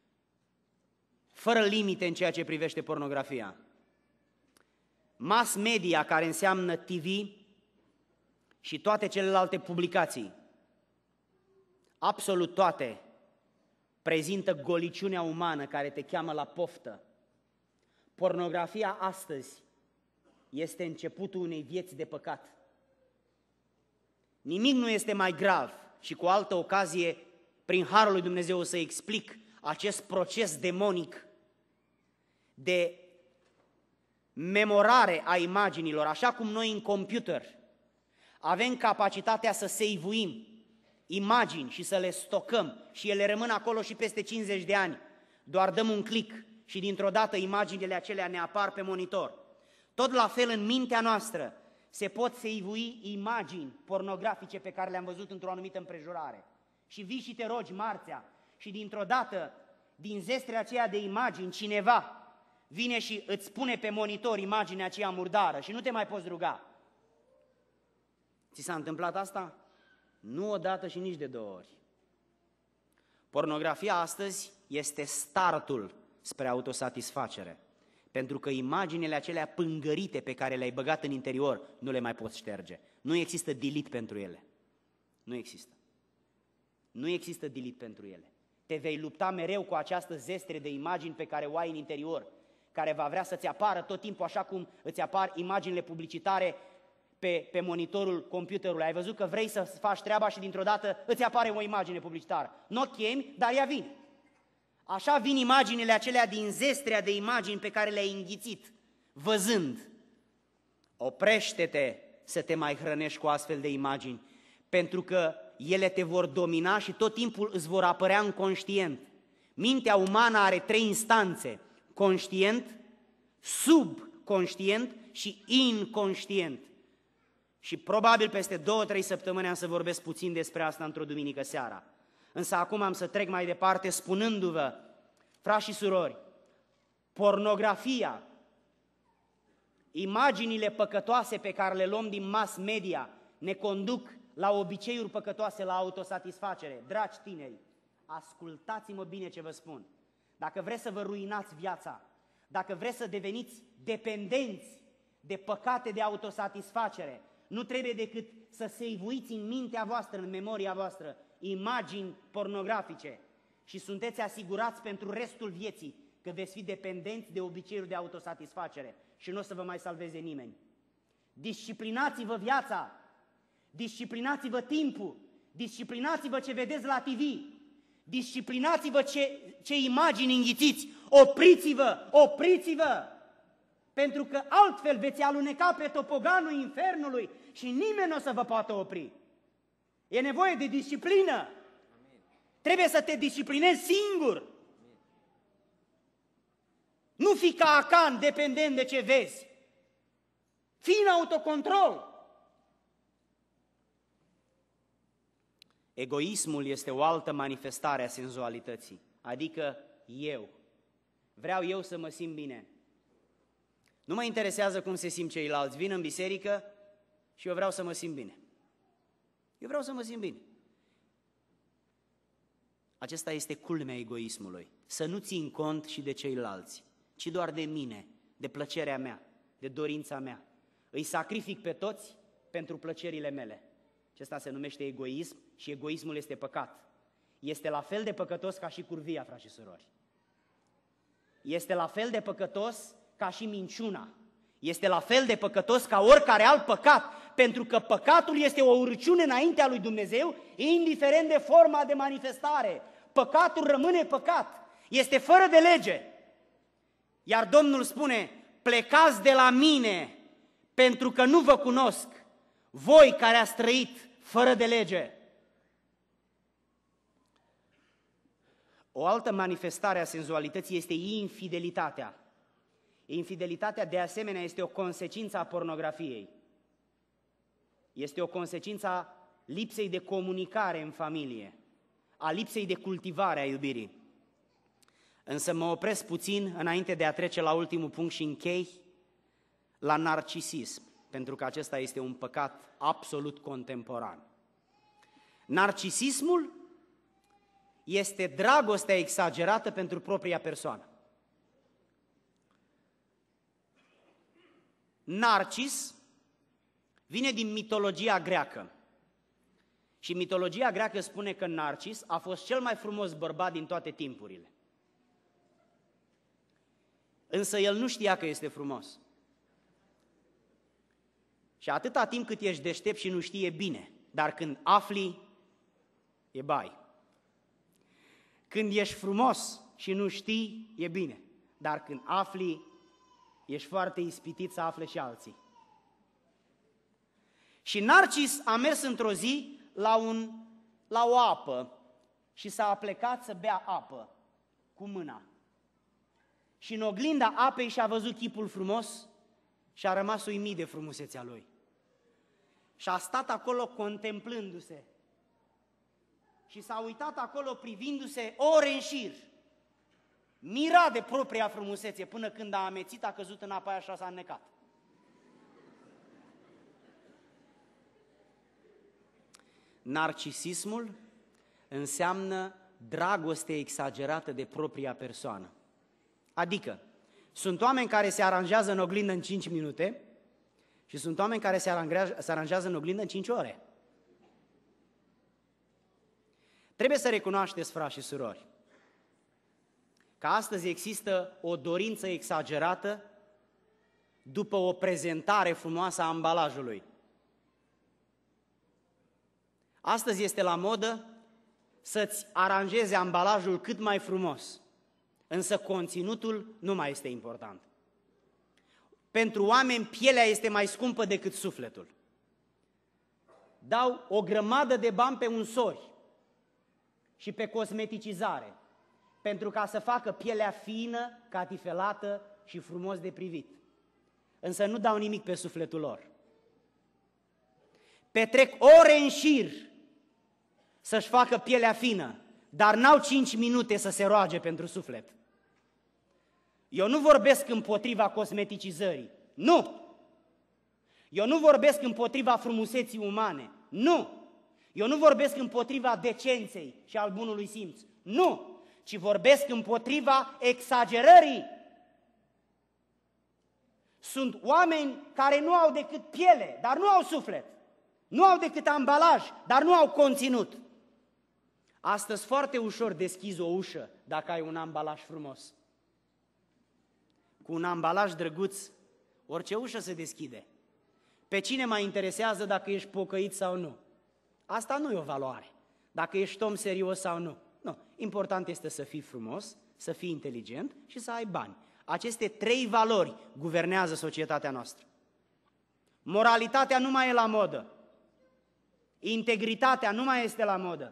fără limite în ceea ce privește pornografia. Mass media, care înseamnă T V și toate celelalte publicații, absolut toate, prezintă goliciunea umană care te cheamă la poftă. Pornografia astăzi este începutul unei vieți de păcat. Nimic nu este mai grav și cu altă ocazie, prin harul lui Dumnezeu, o să explic acest proces demonic de memorare a imaginilor, așa cum noi în computer avem capacitatea să save-uim imagini și să le stocăm și ele rămân acolo și peste cincizeci de ani. Doar dăm un click și dintr-o dată imaginile acelea ne apar pe monitor. Tot la fel în mintea noastră se pot seivui imagini pornografice pe care le-am văzut într-o anumită împrejurare. Și vii și te rogi marțea și dintr-o dată, din zestrea aceea de imagini, cineva vine și îți pune pe monitor imaginea aceea murdară și nu te mai poți ruga. Ți s-a întâmplat asta? Nu odată și nici de două ori. Pornografia astăzi este startul spre autosatisfacere, pentru că imaginile acelea pângărite pe care le-ai băgat în interior nu le mai poți șterge. Nu există delete pentru ele. Nu există. Nu există delete pentru ele. Te vei lupta mereu cu această zestre de imagini pe care o ai în interior, care va vrea să-ți apară tot timpul așa cum îți apar imaginile publicitare pe, pe monitorul computerului. Ai văzut că vrei să faci treaba și dintr-o dată îți apare o imagine publicitară. Nu o chemi, dar ea vine. Așa vin imaginile acelea din zestrea de imagini pe care le-ai înghițit, văzând. Oprește-te să te mai hrănești cu astfel de imagini, pentru că ele te vor domina și tot timpul îți vor apărea în conștient. Mintea umană are trei instanțe: conștient, subconștient și inconștient. Și probabil peste două, trei săptămâni am să vorbesc puțin despre asta într-o duminică seara. Însă acum am să trec mai departe spunându-vă, frați și surori, pornografia, imaginile păcătoase pe care le luăm din mass media ne conduc la obiceiuri păcătoase, la autosatisfacere. Dragi tineri, ascultați-mă bine ce vă spun. Dacă vreți să vă ruinați viața, dacă vreți să deveniți dependenți de păcate de autosatisfacere, nu trebuie decât să seivuiți în mintea voastră, în memoria voastră, imagini pornografice și sunteți asigurați pentru restul vieții că veți fi dependenți de obiceiuri de autosatisfacere și nu o să vă mai salveze nimeni. Disciplinați-vă viața, disciplinați-vă timpul, disciplinați-vă ce vedeți la T V, disciplinați-vă ce, ce imagini înghițiți, opriți-vă, opriți-vă, pentru că altfel veți aluneca pe topoganul infernului și nimeni nu o să vă poată opri. E nevoie de disciplină. Amin. Trebuie să te disciplinezi singur. Amin. Nu fi ca Acan, dependent de ce vezi. Fii în autocontrol. Egoismul este o altă manifestare a senzualității, adică eu. Vreau eu să mă simt bine. Nu mă interesează cum se simt ceilalți. Vin în biserică și eu vreau să mă simt bine. Eu vreau să mă simt bine. Acesta este culmea egoismului. Să nu țin cont și de ceilalți, ci doar de mine, de plăcerea mea, de dorința mea. Îi sacrific pe toți pentru plăcerile mele. Acesta se numește egoism și egoismul este păcat. Este la fel de păcătos ca și curvia, frați și surori. Este la fel de păcătos ca și minciuna. Este la fel de păcătos ca oricare alt păcat, pentru că păcatul este o urăciune înaintea lui Dumnezeu, indiferent de forma de manifestare. Păcatul rămâne păcat, este fără de lege. Iar Domnul spune, plecați de la mine, pentru că nu vă cunosc, voi care ați trăit fără de lege. O altă manifestare a senzualității este infidelitatea. Infidelitatea, de asemenea, este o consecință a pornografiei. Este o consecință a lipsei de comunicare în familie, a lipsei de cultivare a iubirii. Însă mă opresc puțin înainte de a trece la ultimul punct și închei, la narcisism, pentru că acesta este un păcat absolut contemporan. Narcisismul este dragostea exagerată pentru propria persoană. Narcis vine din mitologia greacă și mitologia greacă spune că Narcis a fost cel mai frumos bărbat din toate timpurile. Însă el nu știa că este frumos. Și atâta timp cât ești deștept și nu știi, e bine, dar când afli, e bai. Când ești frumos și nu știi, e bine, dar când afli, ești foarte ispitit să afle și alții. Și Narcis a mers într-o zi la un la o apă și s-a aplecat să bea apă cu mâna. Și în oglinda apei și-a văzut chipul frumos și a rămas uimit de frumusețea lui. Și a stat acolo contemplându-se. Și s-a uitat acolo privindu-se ore în șir. Mira de propria frumusețe până când a amețit, a căzut în apa aia și s-a înnecat. Narcisismul înseamnă dragoste exagerată de propria persoană. Adică, sunt oameni care se aranjează în oglindă în cinci minute și sunt oameni care se aranjează, se aranjează în oglindă în cinci ore. Trebuie să recunoașteți, frați și surori, că astăzi există o dorință exagerată după o prezentare frumoasă a ambalajului. Astăzi este la modă să-ți aranjezi ambalajul cât mai frumos, însă conținutul nu mai este important. Pentru oameni, pielea este mai scumpă decât sufletul. Dau o grămadă de bani pe unsori și pe cosmeticizare, pentru ca să facă pielea fină, catifelată și frumos de privit. Însă nu dau nimic pe sufletul lor. Petrec ore în șir să-și facă pielea fină, dar n-au cinci minute să se roage pentru suflet. Eu nu vorbesc împotriva cosmeticizării, nu! Eu nu vorbesc împotriva frumuseții umane, nu! Eu nu vorbesc împotriva decenței și al bunului simț, nu! Ci vorbesc împotriva exagerării. Sunt oameni care nu au decât piele, dar nu au suflet. Nu au decât ambalaj, dar nu au conținut. Astăzi foarte ușor deschizi o ușă dacă ai un ambalaj frumos. Cu un ambalaj drăguț, orice ușă se deschide. Pe cine mai interesează dacă ești pocăit sau nu? Asta nu e o valoare. Dacă ești om serios sau nu. Nu. Important este să fii frumos, să fii inteligent și să ai bani. Aceste trei valori guvernează societatea noastră. Moralitatea nu mai e la modă. Integritatea nu mai este la modă.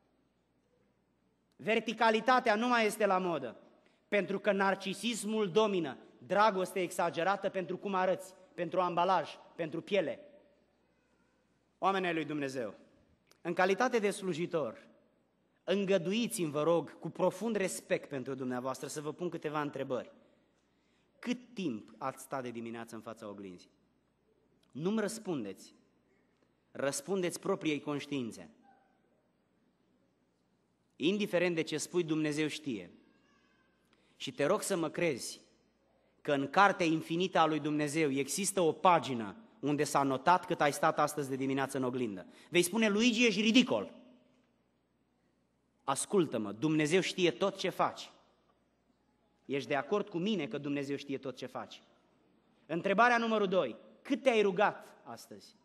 Verticalitatea nu mai este la modă. Pentru că narcisismul domină. Dragoste exagerată pentru cum arăți, pentru ambalaj, pentru piele. Oamenii lui Dumnezeu, în calitate de slujitor, îngăduiți-mi, vă rog, cu profund respect pentru dumneavoastră, să vă pun câteva întrebări. Cât timp ați stat de dimineață în fața oglinzii? Nu-mi răspundeți. Răspundeți propriei conștiințe. Indiferent de ce spui, Dumnezeu știe. Și te rog să mă crezi că în cartea infinită a lui Dumnezeu există o pagină unde s-a notat cât ai stat astăzi de dimineață în oglindă. Vei spune, Luigi, ești ridicol. Ascultă-mă, Dumnezeu știe tot ce faci. Ești de acord cu mine că Dumnezeu știe tot ce faci? Întrebarea numărul doi. Cât te-ai rugat astăzi?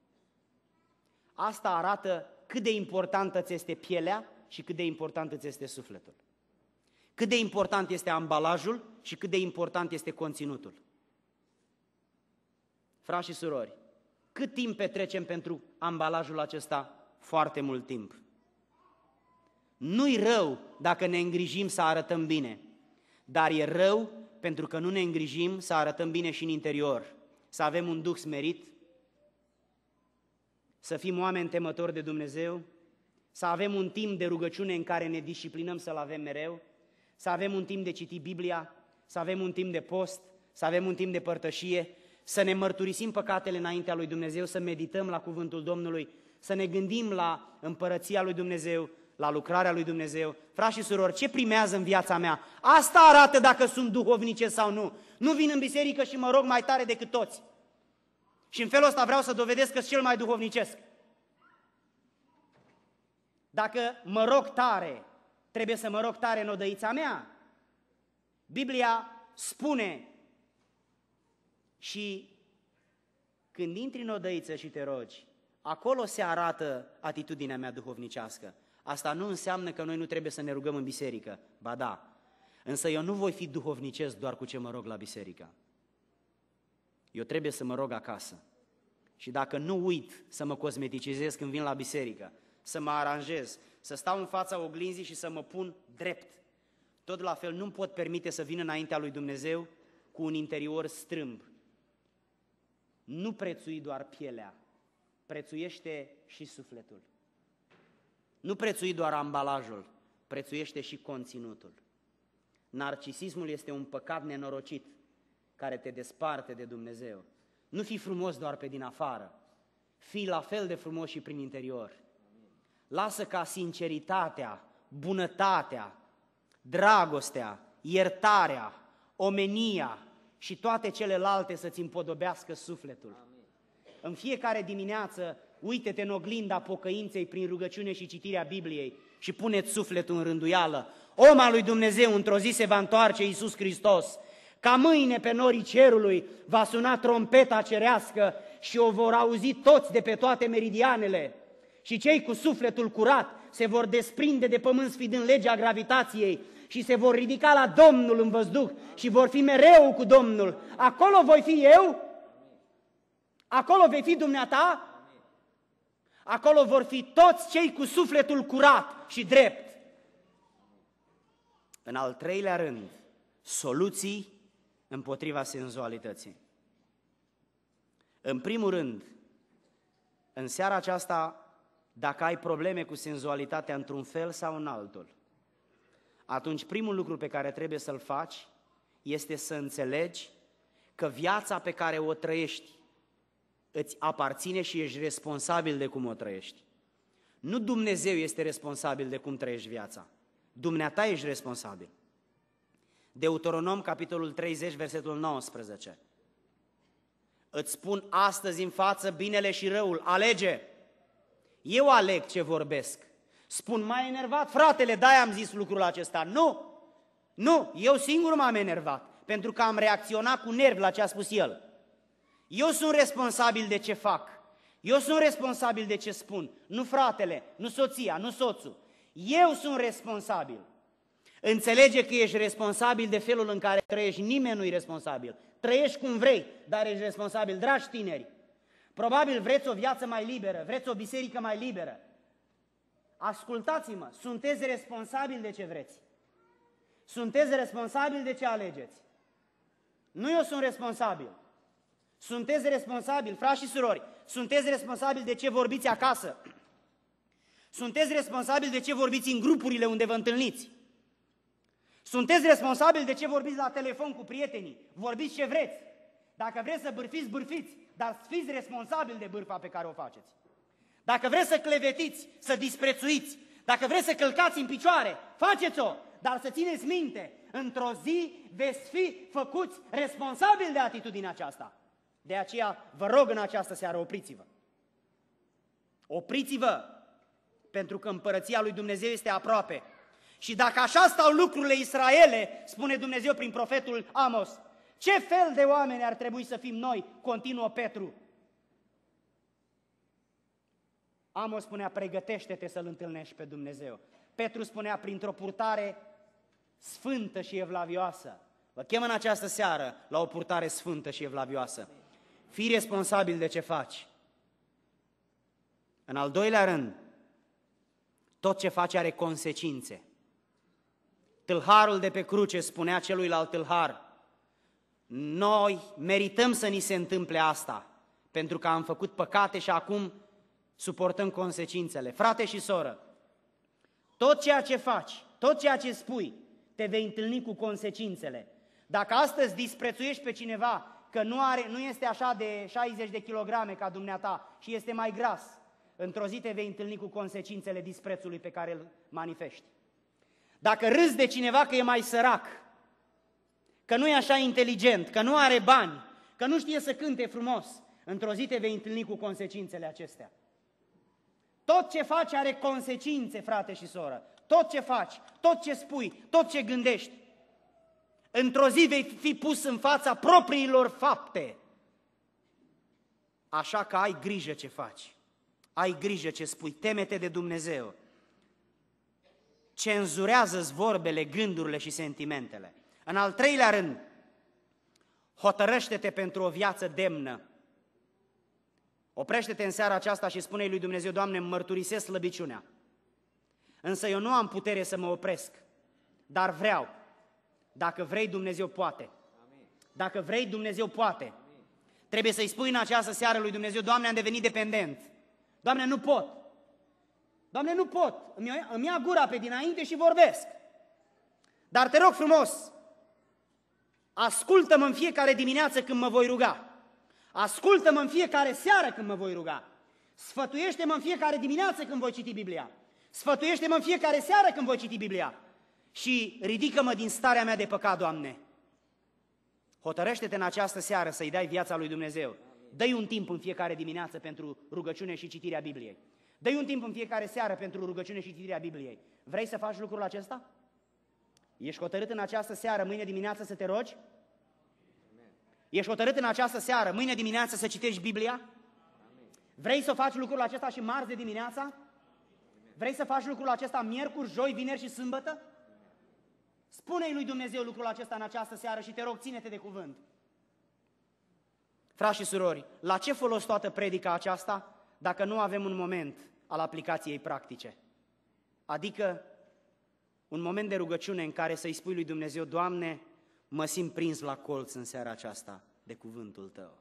Asta arată cât de importantă ți este pielea și cât de important îți este sufletul. Cât de important este ambalajul și cât de important este conținutul. Frați și surori, cât timp petrecem pentru ambalajul acesta? Foarte mult timp. Nu-i rău dacă ne îngrijim să arătăm bine, dar e rău pentru că nu ne îngrijim să arătăm bine și în interior, să avem un duh smerit, să fim oameni temători de Dumnezeu, să avem un timp de rugăciune în care ne disciplinăm să-L avem mereu, să avem un timp de citit Biblia, să avem un timp de post, să avem un timp de părtășie, să ne mărturisim păcatele înaintea lui Dumnezeu, să medităm la cuvântul Domnului, să ne gândim la împărăția lui Dumnezeu, la lucrarea lui Dumnezeu. Frați și surori, ce primează în viața mea? Asta arată dacă sunt duhovnice sau nu. Nu vin în biserică și mă rog mai tare decât toți. Și în felul ăsta vreau să dovedesc că sunt cel mai duhovnicesc. Dacă mă rog tare, trebuie să mă rog tare în odăița mea. Biblia spune și când intri în odăiță și te rogi, acolo se arată atitudinea mea duhovnicească. Asta nu înseamnă că noi nu trebuie să ne rugăm în biserică, ba da, însă eu nu voi fi duhovnicesc doar cu ce mă rog la biserică. Eu trebuie să mă rog acasă. Și dacă nu uit să mă cosmeticizez când vin la biserică, să mă aranjez, să stau în fața oglinzii și să mă pun drept. Tot la fel nu-mi pot permite să vin înaintea lui Dumnezeu cu un interior strâmb. Nu prețui doar pielea, prețuiește și sufletul. Nu prețui doar ambalajul, prețuiește și conținutul. Narcisismul este un păcat nenorocit care te desparte de Dumnezeu. Nu fi frumos doar pe din afară, fii la fel de frumos și prin interior. Lasă ca sinceritatea, bunătatea, dragostea, iertarea, omenia și toate celelalte să-ți împodobească sufletul. În fiecare dimineață, uite-te în oglinda pocăinței prin rugăciune și citirea Bibliei și pune-ți sufletul în rânduială. Om al lui Dumnezeu, într-o zi se va întoarce Iisus Hristos, ca mâine pe norii cerului va suna trompeta cerească și o vor auzi toți de pe toate meridianele. Și cei cu sufletul curat se vor desprinde de pământ sfidând legea gravitației și se vor ridica la Domnul în văzduh și vor fi mereu cu Domnul. Acolo voi fi eu? Acolo vei fi dumneata? Acolo vor fi toți cei cu sufletul curat și drept. În al treilea rând, soluții împotriva senzualității. În primul rând, în seara aceasta, dacă ai probleme cu senzualitatea într-un fel sau în altul, atunci primul lucru pe care trebuie să-l faci este să înțelegi că viața pe care o trăiești îți aparține și ești responsabil de cum o trăiești. Nu Dumnezeu este responsabil de cum trăiești viața. Dumneata ești responsabil. Deuteronom, capitolul treizeci, versetul nouăsprezece. Îți spun astăzi în față binele și răul, alege. Eu aleg ce vorbesc. Spun, m-ai enervat, fratele, de-aia am zis lucrul acesta. Nu, nu, eu singur m-am enervat, pentru că am reacționat cu nervi la ce a spus el. Eu sunt responsabil de ce fac. Eu sunt responsabil de ce spun. Nu fratele, nu soția, nu soțul. Eu sunt responsabil. Înțelege că ești responsabil de felul în care trăiești. Nimeni nu-i responsabil. Trăiești cum vrei, dar ești responsabil. Dragi tineri, probabil vreți o viață mai liberă, vreți o biserică mai liberă. Ascultați-mă, sunteți responsabili de ce vreți. Sunteți responsabili de ce alegeți. Nu eu sunt responsabil. Sunteți responsabili, frați și surori, sunteți responsabili de ce vorbiți acasă. Sunteți responsabili de ce vorbiți în grupurile unde vă întâlniți. Sunteți responsabili de ce vorbiți la telefon cu prietenii. Vorbiți ce vreți. Dacă vreți să bârfiți, bârfiți, dar fiți responsabili de bârfa pe care o faceți. Dacă vreți să clevetiți, să disprețuiți, dacă vreți să călcați în picioare, faceți-o, dar să țineți minte, într-o zi veți fi făcuți responsabili de atitudinea aceasta. De aceea vă rog în această seară, opriți-vă. Opriți-vă, pentru că împărăția lui Dumnezeu este aproape. Și dacă așa stau lucrurile, Israele, spune Dumnezeu prin profetul Amos, ce fel de oameni ar trebui să fim noi, continuă Petru. Amos spunea, pregătește-te să-L întâlnești pe Dumnezeu. Petru spunea, printr-o purtare sfântă și evlavioasă. Vă chem în această seară la o purtare sfântă și evlavioasă. Fii responsabil de ce faci. În al doilea rând, tot ce faci are consecințe. Tâlharul de pe cruce spunea celuilalt tâlhar, noi merităm să ni se întâmple asta, pentru că am făcut păcate și acum suportăm consecințele. Frate și soră, tot ceea ce faci, tot ceea ce spui, te vei întâlni cu consecințele. Dacă astăzi disprețuiești pe cineva că nu, are, nu este așa de șaizeci de kilograme ca dumneata și este mai gras, într-o zi te vei întâlni cu consecințele disprețului pe care îl manifesti. Dacă râzi de cineva că e mai sărac, că nu e așa inteligent, că nu are bani, că nu știe să cânte frumos, într-o zi te vei întâlni cu consecințele acestea. Tot ce faci are consecințe, frate și soră. Tot ce faci, tot ce spui, tot ce gândești. Într-o zi vei fi pus în fața propriilor fapte. Așa că ai grijă ce faci. Ai grijă ce spui, teme-te de Dumnezeu. Cenzurează-ți vorbele, gândurile și sentimentele. În al treilea rând, hotărăște-te pentru o viață demnă. Oprește-te în seara aceasta și spune-i lui Dumnezeu: Doamne, îmi mărturisesc slăbiciunea, însă eu nu am putere să mă opresc, dar vreau. Dacă vrei, Dumnezeu poate. Dacă vrei, Dumnezeu poate. Trebuie să-i spui în această seară lui Dumnezeu: Doamne, am devenit dependent. Doamne, nu pot. Doamne, nu pot. Îmi ia, îmi ia gura pe dinainte și vorbesc. Dar te rog frumos, ascultă-mă în fiecare dimineață când mă voi ruga. Ascultă-mă în fiecare seară când mă voi ruga. Sfătuiește-mă în fiecare dimineață când voi citi Biblia. Sfătuiește-mă în fiecare seară când voi citi Biblia. Și ridică-mă din starea mea de păcat, Doamne. Hotărăște-te în această seară să-i dai viața lui Dumnezeu. Dă-i un timp în fiecare dimineață pentru rugăciune și citirea Bibliei. Dă-i un timp în fiecare seară pentru rugăciune și citirea Bibliei. Vrei să faci lucrul acesta? Ești hotărât în această seară, mâine dimineață, să te rogi? Ești hotărât în această seară, mâine dimineață, să citești Biblia? Vrei să faci lucrul acesta și marți de dimineața? Vrei să faci lucrul acesta miercuri, joi, vineri și sâmbătă? Spune-i lui Dumnezeu lucrul acesta în această seară și te rog, ține-te de cuvânt. Frați și surori, la ce folos toată predica aceasta dacă nu avem un moment al aplicației practice? Adică un moment de rugăciune în care să-i spui lui Dumnezeu: Doamne, mă simt prins la colț în seara aceasta de cuvântul Tău.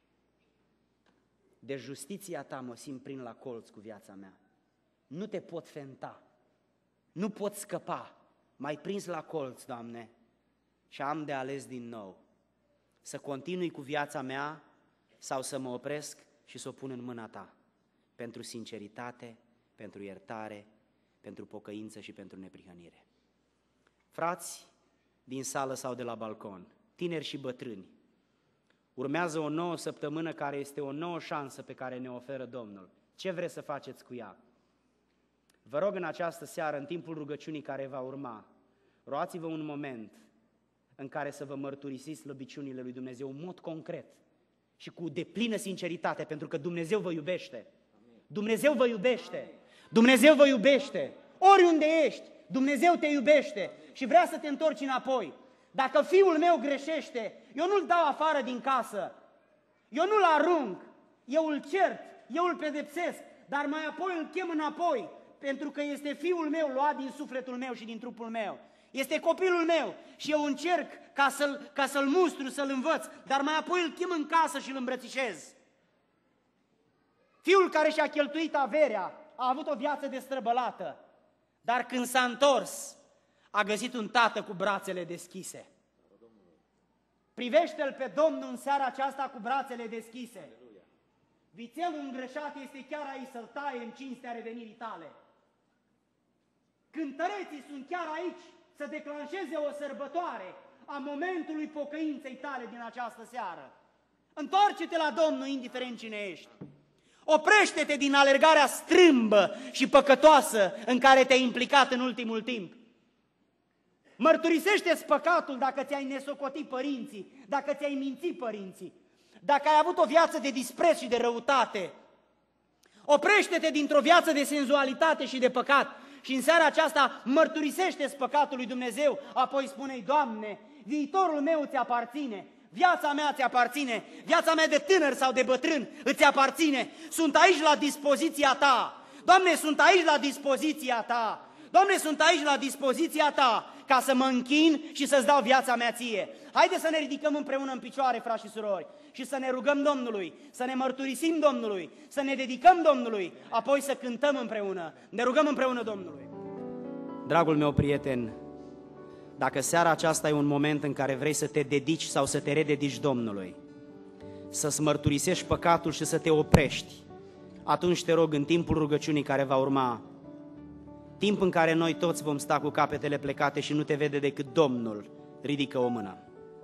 De justiția Ta mă simt prins la colț cu viața mea. Nu te pot fenta, nu pot scăpa, m-ai prins la colț, Doamne, și am de ales din nou să continui cu viața mea sau să mă opresc și să o pun în mâna Ta, pentru sinceritate, pentru iertare, pentru pocăință și pentru neprihănire. Frați din sală sau de la balcon, tineri și bătrâni, urmează o nouă săptămână care este o nouă șansă pe care ne oferă Domnul. Ce vreți să faceți cu ea? Vă rog în această seară, în timpul rugăciunii care va urma, roați-vă un moment în care să vă mărturisiți slăbiciunile lui Dumnezeu în mod concret și cu deplină sinceritate, pentru că Dumnezeu vă iubește. Dumnezeu vă iubește. Dumnezeu vă iubește. Oriunde ești, Dumnezeu te iubește și vrea să te întorci înapoi. Dacă fiul meu greșește, eu nu-l dau afară din casă, eu nu-l arunc, eu îl cert, eu îl pedepsesc, dar mai apoi îl chem înapoi, pentru că este fiul meu luat din sufletul meu și din trupul meu. Este copilul meu și eu încerc ca să-l, ca să-l mustru, să-l învăț, dar mai apoi îl chem în casă și îl îmbrățișez. Fiul care și-a cheltuit averea a avut o viață destrăbălată, dar când s-a întors, a găsit un tată cu brațele deschise. Privește-l pe Domnul în seara aceasta cu brațele deschise. Vițelul îngreșat este chiar aici să-l taie în cinstea revenirii tale. Cântăreții sunt chiar aici să declanșeze o sărbătoare a momentului pocăinței tale din această seară. Întoarce-te la Domnul indiferent cine ești. Oprește-te din alergarea strâmbă și păcătoasă în care te-ai implicat în ultimul timp. Mărturisește-ți păcatul dacă ți-ai nesocotit părinții, dacă ți-ai mințit părinții, dacă ai avut o viață de dispreț și de răutate. Oprește-te dintr-o viață de senzualitate și de păcat și în seara aceasta mărturisește-ți păcatul lui Dumnezeu, apoi spune-i: Doamne, viitorul meu ți aparține, viața mea ți aparține, viața mea de tânăr sau de bătrân îți aparține, sunt aici la dispoziția Ta. Doamne, sunt aici la dispoziția Ta. Doamne, sunt aici la dispoziția Ta ca să mă închin și să-ți dau viața mea Ție. Haide să ne ridicăm împreună în picioare, frați și surori, și să ne rugăm Domnului, să ne mărturisim Domnului, să ne dedicăm Domnului, apoi să cântăm împreună. Ne rugăm împreună Domnului. Dragul meu prieten, dacă seara aceasta e un moment în care vrei să te dedici sau să te rededici Domnului, să-ți mărturisești păcatul și să te oprești, atunci te rog, în timpul rugăciunii care va urma, timp în care noi toți vom sta cu capetele plecate și nu te vede decât Domnul, ridică o mână.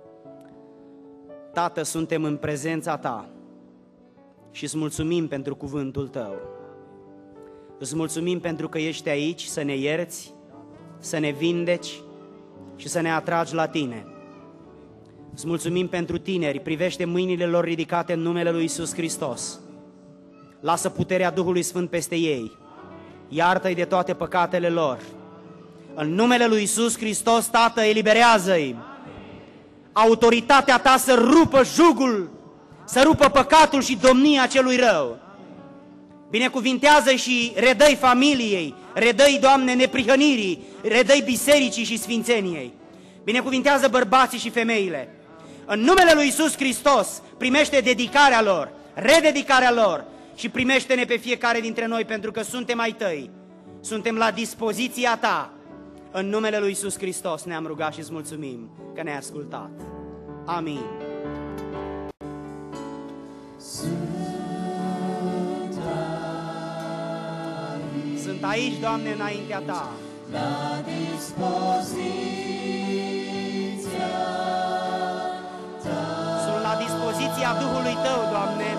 Tată, suntem în prezența Ta și îți mulțumim pentru cuvântul Tău. Îți mulțumim pentru că ești aici să ne ierți, să ne vindeci și să ne atragi la Tine. Îți mulțumim pentru tineri, privește mâinile lor ridicate în numele lui Iisus Hristos. Lasă puterea Duhului Sfânt peste ei. Iartă-i de toate păcatele lor. În numele lui Iisus Hristos, Tată, eliberează-i. Autoritatea Ta să rupă jugul să rupă păcatul și domnia celui rău. Binecuvintează și redă-i familiei, redă-i, Doamne, neprihănirii, redă-i bisericii și sfințeniei. Binecuvintează bărbații și femeile. În numele lui Iisus Hristos primește dedicarea lor, rededicarea lor și primește-ne pe fiecare dintre noi, pentru că suntem ai Tăi, suntem la dispoziția Ta. În numele lui Iisus Hristos ne-am rugat și îți mulțumim că ne-ai ascultat. Amin. Sunt aici, Doamne, înaintea Ta. La dispoziția Ta. Sunt la dispoziția Duhului Tău, Doamne.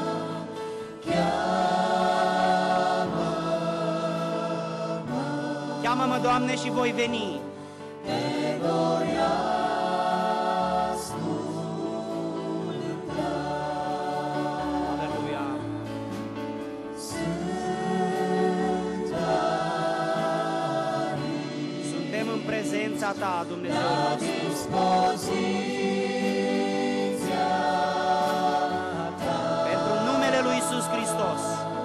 Cheamă-mă. Cheamă-mă, Doamne, și voi veni. Te voi asculta. Aleluia. Sunt aici. Suntem în prezența Ta, Dumnezeu La nostru. dispoziția Ta. Pentru numele lui Iisus Hristos.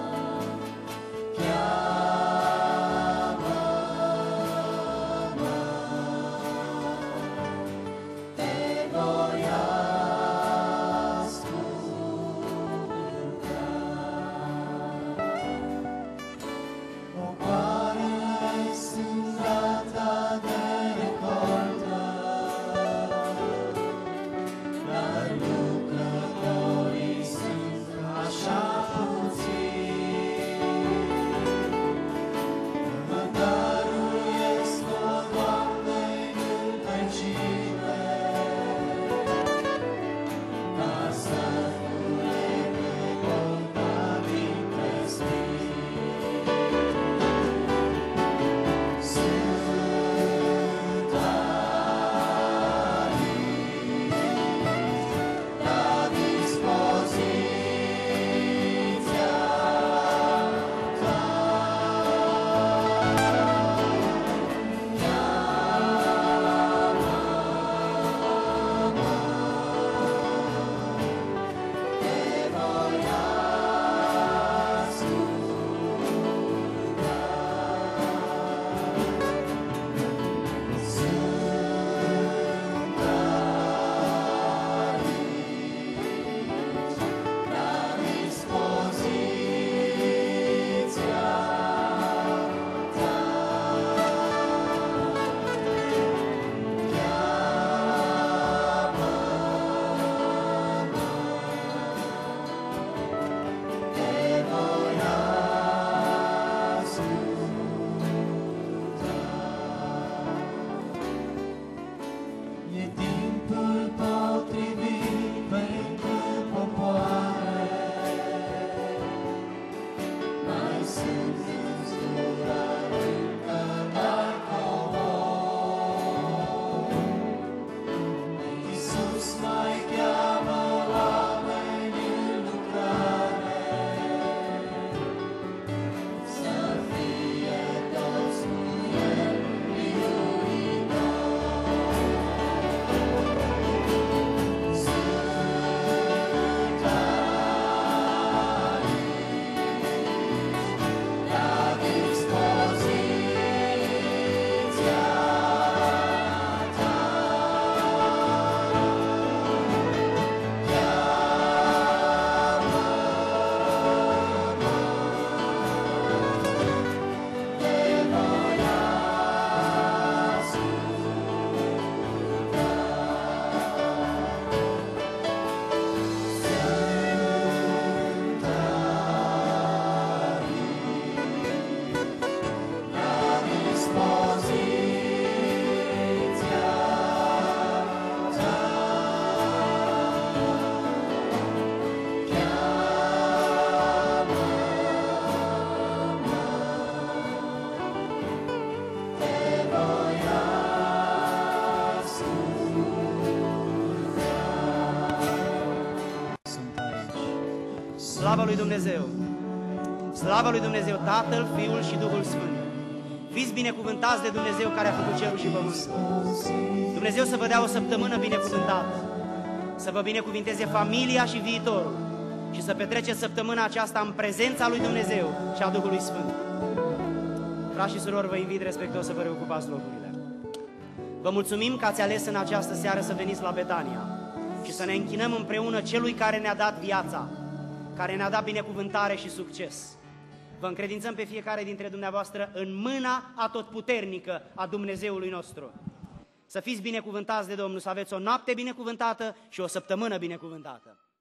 Slavă lui Dumnezeu! Slavă lui Dumnezeu, Tatăl, Fiul și Duhul Sfânt! Fiți binecuvântați de Dumnezeu care a făcut cerul și pământul. Dumnezeu să vă dea o săptămână binecuvântată, să vă binecuvinteze familia și viitorul, și să petreceți săptămâna aceasta în prezența lui Dumnezeu și a Duhului Sfânt. Frați și surori, vă invit respectuos să vă reocupați locurile. Vă mulțumim că ați ales în această seară să veniți la Betania și să ne închinăm împreună Celui care ne-a dat viața, care ne-a dat binecuvântare și succes. Vă încredințăm pe fiecare dintre dumneavoastră în mâna atotputernică a Dumnezeului nostru. Să fiți binecuvântați de Domnul, să aveți o noapte binecuvântată și o săptămână binecuvântată.